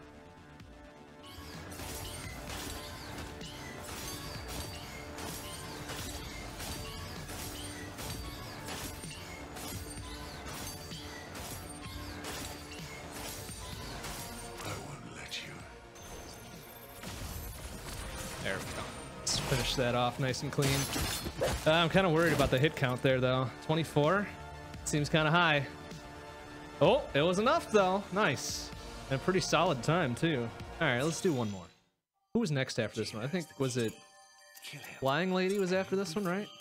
Speaker 1: There we go. Let's finish that off nice and clean. Uh, I'm kind of worried about the hit count there, though. twenty-four seems kind of high. Oh, it was enough, though. Nice. And a pretty solid time, too. All right, let's do one more. Who was next after this one? I think, was it Flying Lady was after this one, right?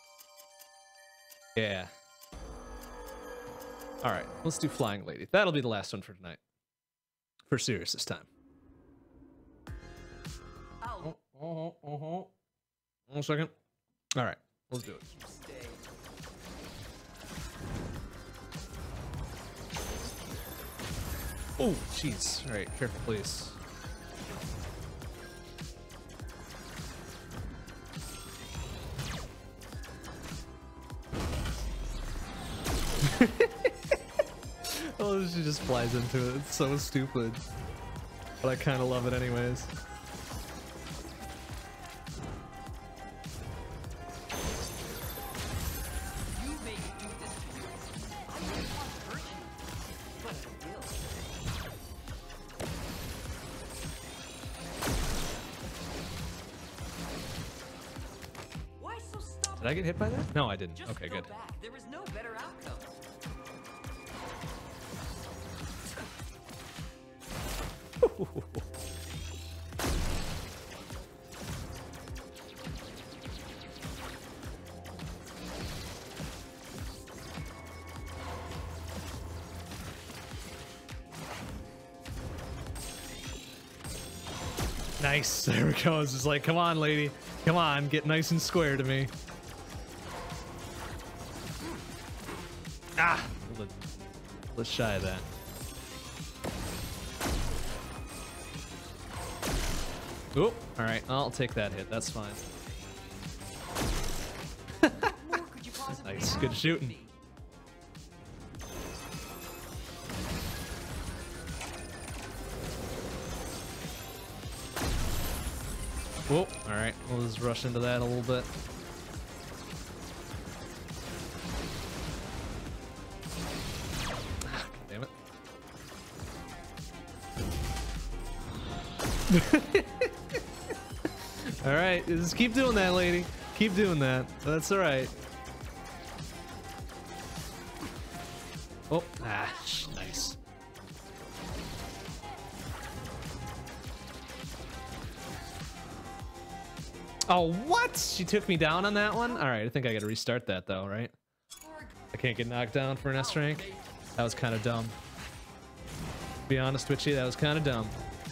Speaker 1: Yeah. All right, let's do Flying Lady. That'll be the last one for tonight. For serious this time. Oh, oh, oh, oh. One second. All right, let's do it. Oh, jeez. All right, careful, please. Oh, she just flies into it. It's so stupid. But I kind of love it anyways. Did I get hit by that? No, I didn't.
Speaker 2: Just
Speaker 1: okay,
Speaker 2: go
Speaker 1: good.
Speaker 2: Back. There is no better outcome.
Speaker 1: Nice. There it goes. It's like, come on, lady. Come on, get nice and square to me. Ah! Let's shy of that. Oh, all right. I'll take that hit. That's fine. Nice. Good shooting. Whoa, all right, we'll just rush into that a little bit. Damn it. All right, just keep doing that, lady. Keep doing that. That's all right. Oh, ah, nice. Oh, what? She took me down on that one? All right, I think I got to restart that though, right? I can't get knocked down for an S rank. That was kind of dumb. To be honest with you, that was kind of dumb.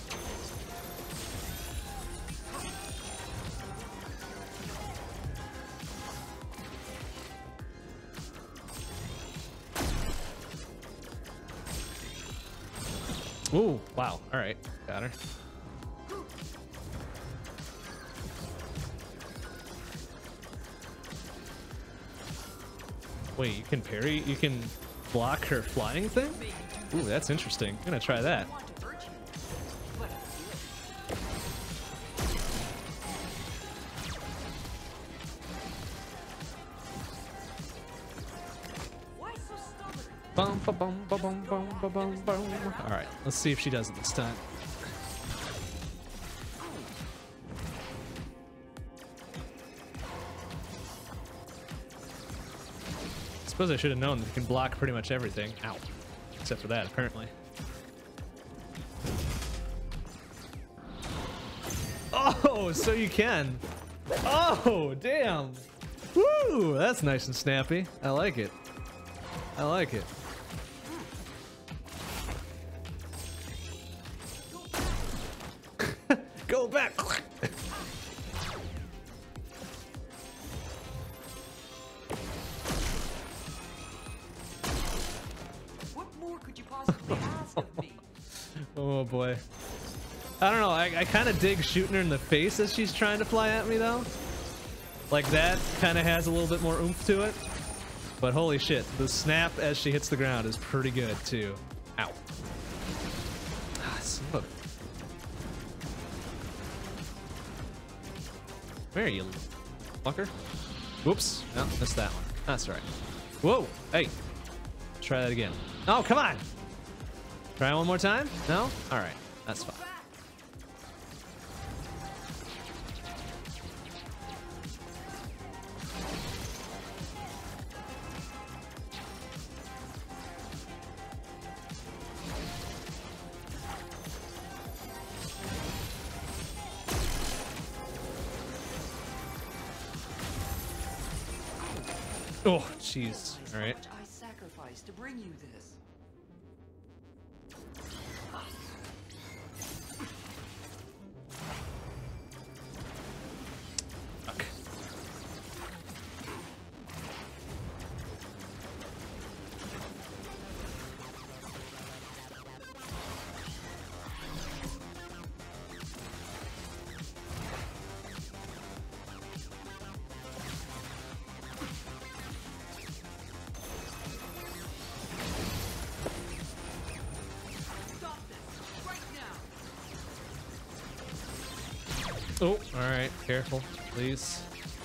Speaker 1: Ooh, wow. All right, got her. Wait, you can parry? You can block her flying thing? Ooh, that's interesting. I'm gonna try that. Bum, ba, bum, ba, bum, bum, ba, bum, bum. All right, let's see if she does it this time. I suppose I should have known that you can block pretty much everything. Ow. Except for that, apparently. Oh, so you can. Oh, damn. Woo, that's nice and snappy. I like it. I like it. Go back.
Speaker 2: What more could you possibly ask of me?
Speaker 1: Oh boy. I don't know. I, I kind of dig shooting her in the face as she's trying to fly at me, though. Like that kind of has a little bit more oomph to it. But holy shit, the snap as she hits the ground is pretty good too. Ow. Ah, son of a- Where are you, fucker? Whoops. No, missed that one. That's right. Whoa. Hey. Try that again. Oh, come on. Try one more time? No? All right. That's fine. Oh, jeez. All right.
Speaker 2: I sacrificed to bring you this.
Speaker 1: Fuck. Oh, all right. Careful, please.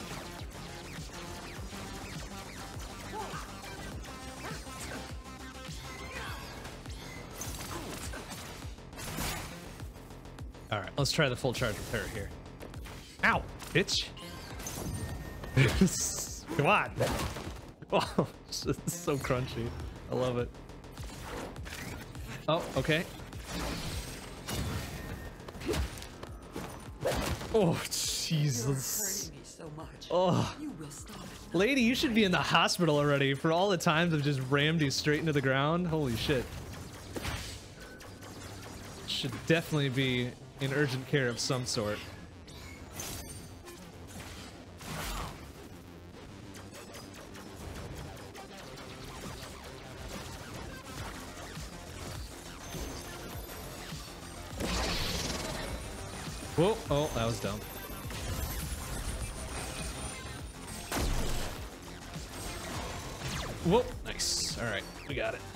Speaker 1: All right, let's try the full charge repair here. Ow, bitch. Come on. Oh, it's just so crunchy. I love it. Oh, okay. Oh, Jesus.
Speaker 2: Hurting me so much.
Speaker 1: Oh,
Speaker 2: You will stop it.
Speaker 1: lady, you should be in the hospital already for all the times I've just rammed you straight into the ground. Holy shit. Should definitely be in urgent care of some sort. Whoa, oh, that was dumb. Whoa, nice. All right, we got it.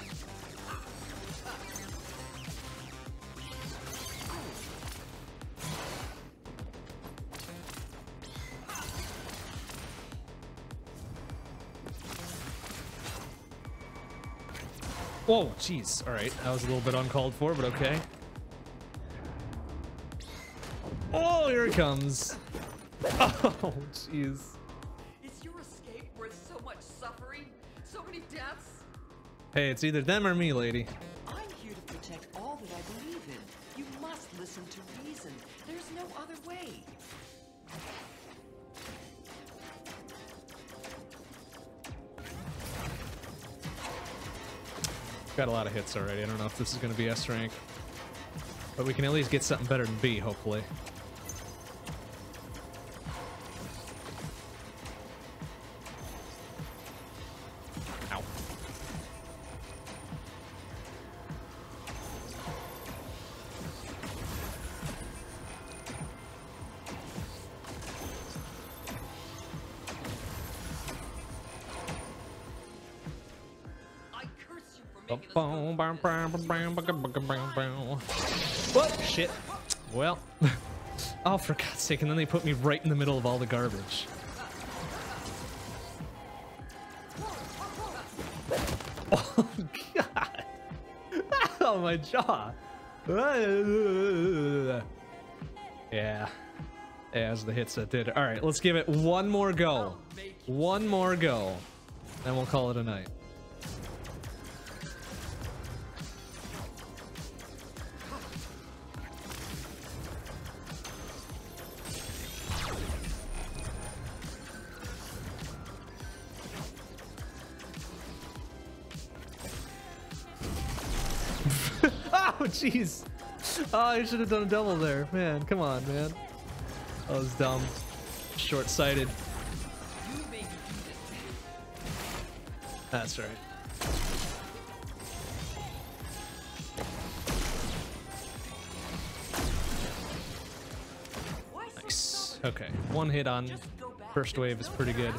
Speaker 1: Whoa, jeez. All right, that was a little bit uncalled for, but okay. Oh, here it comes. Oh, jeez.
Speaker 2: Is your escape worth so much suffering? So many deaths?
Speaker 1: Hey, it's either them or me, lady.
Speaker 2: I'm here to protect all that I believe in. You must listen to reason. There's no other way.
Speaker 1: Got a lot of hits already. I don't know if this is going to be S rank, but we can at least get something better than B, hopefully. Ow. What? Shit. Well. Oh, for God's sake. And then they put me right in the middle of all the garbage. Oh, God. Oh, my jaw. Yeah. Yeah, as the hits that did. All right, let's give it one more go. One more go. Then we'll call it a night. Oh, jeez. Oh, I should have done a double there. Man, come on, man. That was dumb. Short-sighted. That's right. Nice. Okay, one hit on first wave is pretty good.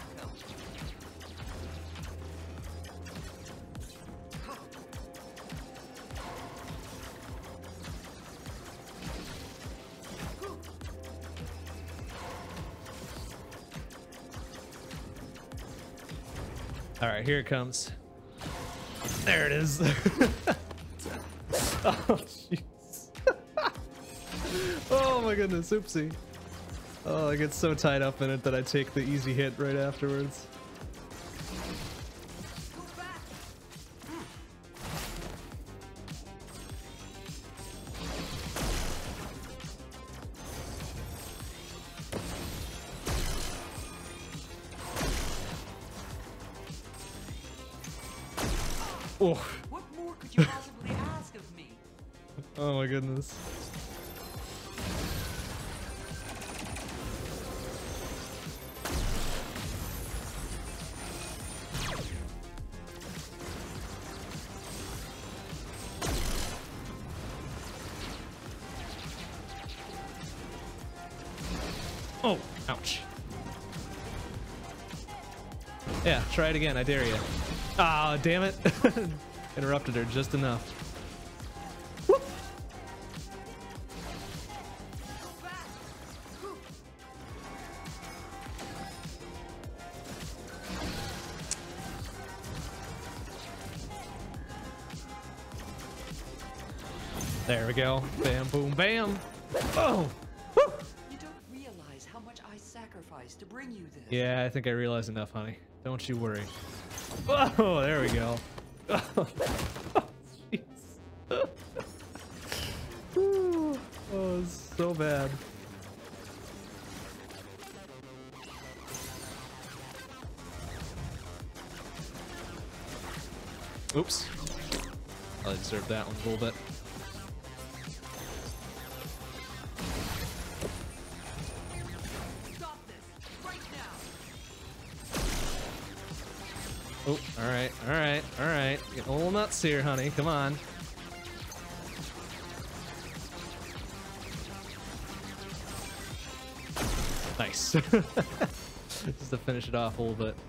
Speaker 1: All right, here it comes. There it is. Oh, jeez. Oh my goodness, oopsie. Oh, I get so tied up in it that I take the easy hit right afterwards. Oh.
Speaker 5: What more could you possibly ask of me?
Speaker 1: Oh my goodness. Oh, ouch. Yeah, try it again, I dare you. Ah, damn it. Interrupted her just enough. Whoop. There we go. Bam, boom, bam. Oh! Woo.
Speaker 5: You don't realize how much I sacrificed to bring you this.
Speaker 1: Yeah, I think I realize enough, honey. Don't you worry. Oh, there we go. Oh, jeez. Oh, it's so bad. Oops. I deserved that one a little bit. Oh, all right, all right, all right. Getting a little nuts here, honey. Come on. Nice. Just to finish it off a little bit.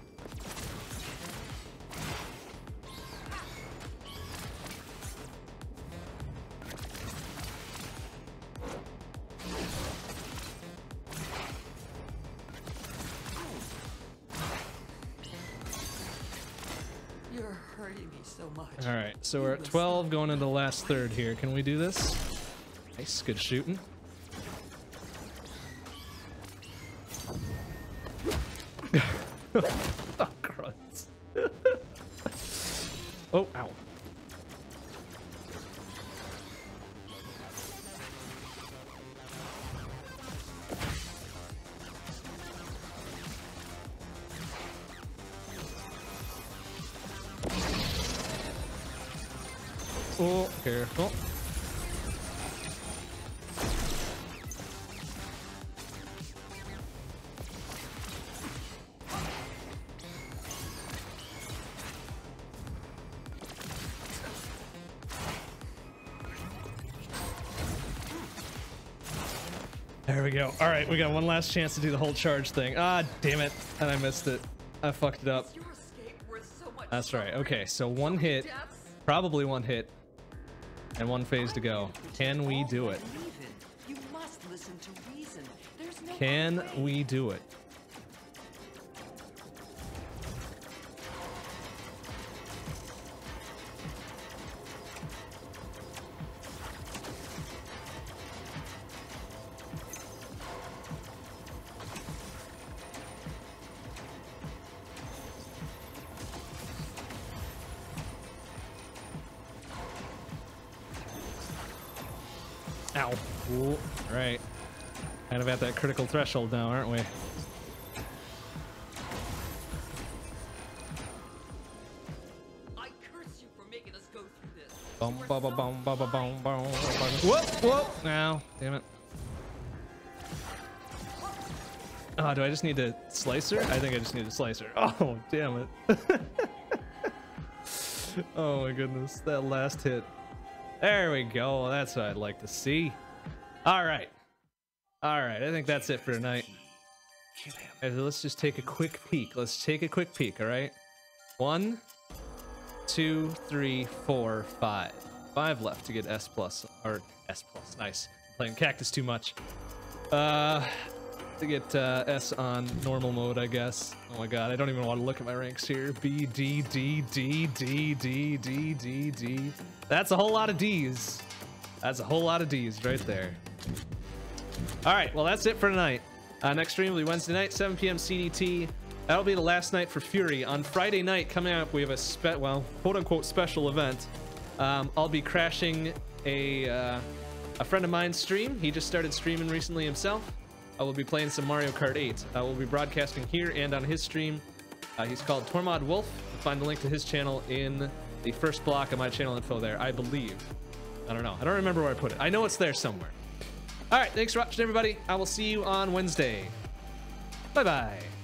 Speaker 5: You're hurting me so much.
Speaker 1: All right, so we're at twelve going into the last third here. Can we do this? Nice, good shooting. Oh, crud. Oh, ow. Oh, careful. There we go. All right, we got one last chance to do the whole charge thing. Ah, damn it. And I missed it. I fucked it up.
Speaker 5: Is your escape worth so much
Speaker 1: That's right.
Speaker 5: suffering?
Speaker 1: Okay, so one hit.
Speaker 5: Deaths?
Speaker 1: Probably one hit and one phase to go. Can we do it?
Speaker 5: You must listen to reason. There's no
Speaker 1: Can
Speaker 5: other way.
Speaker 1: we do it? Ow. Ooh. Right. Kind of at that critical threshold now, aren't we?
Speaker 5: I curse you for making us go through this.
Speaker 1: Bum,
Speaker 5: You are
Speaker 1: bum, bum,
Speaker 5: so
Speaker 1: bum, bum, bum,
Speaker 5: blind.
Speaker 1: bum, bum. Whoop, whoop. Now, damn it. Oh, do I just need to slice her? I think I just need to slice her. Oh, damn it. Oh my goodness, that last hit. There we go. That's what I'd like to see. All right. All right, I think that's it for tonight.
Speaker 3: Kill him.
Speaker 1: Okay, so let's just take a quick peek. Let's take a quick peek, all right? One, two, three, four, five. Five left to get S plus, or S plus, nice. I'm playing Cactus too much. Uh, to get uh, S on normal mode, I guess. Oh my god, I don't even want to look at my ranks here. B, D, D, D, D, D, D, D, D. That's a whole lot of D's. That's a whole lot of D's right there. All right, well, that's it for tonight. Uh, next stream will be Wednesday night, seven P M C D T. That'll be the last night for Fury. On Friday night, coming up, we have a spe well, quote-unquote special event. Um, I'll be crashing a uh, a friend of mine's stream. He just started streaming recently himself. I will be playing some Mario Kart eight. I will be broadcasting here and on his stream. Uh, he's called Tormod Wolf. You'll find the link to his channel in the first block of my channel info there, I believe. I don't know. I don't remember where I put it. I know it's there somewhere. All right, thanks for watching, everybody. I will see you on Wednesday. Bye-bye.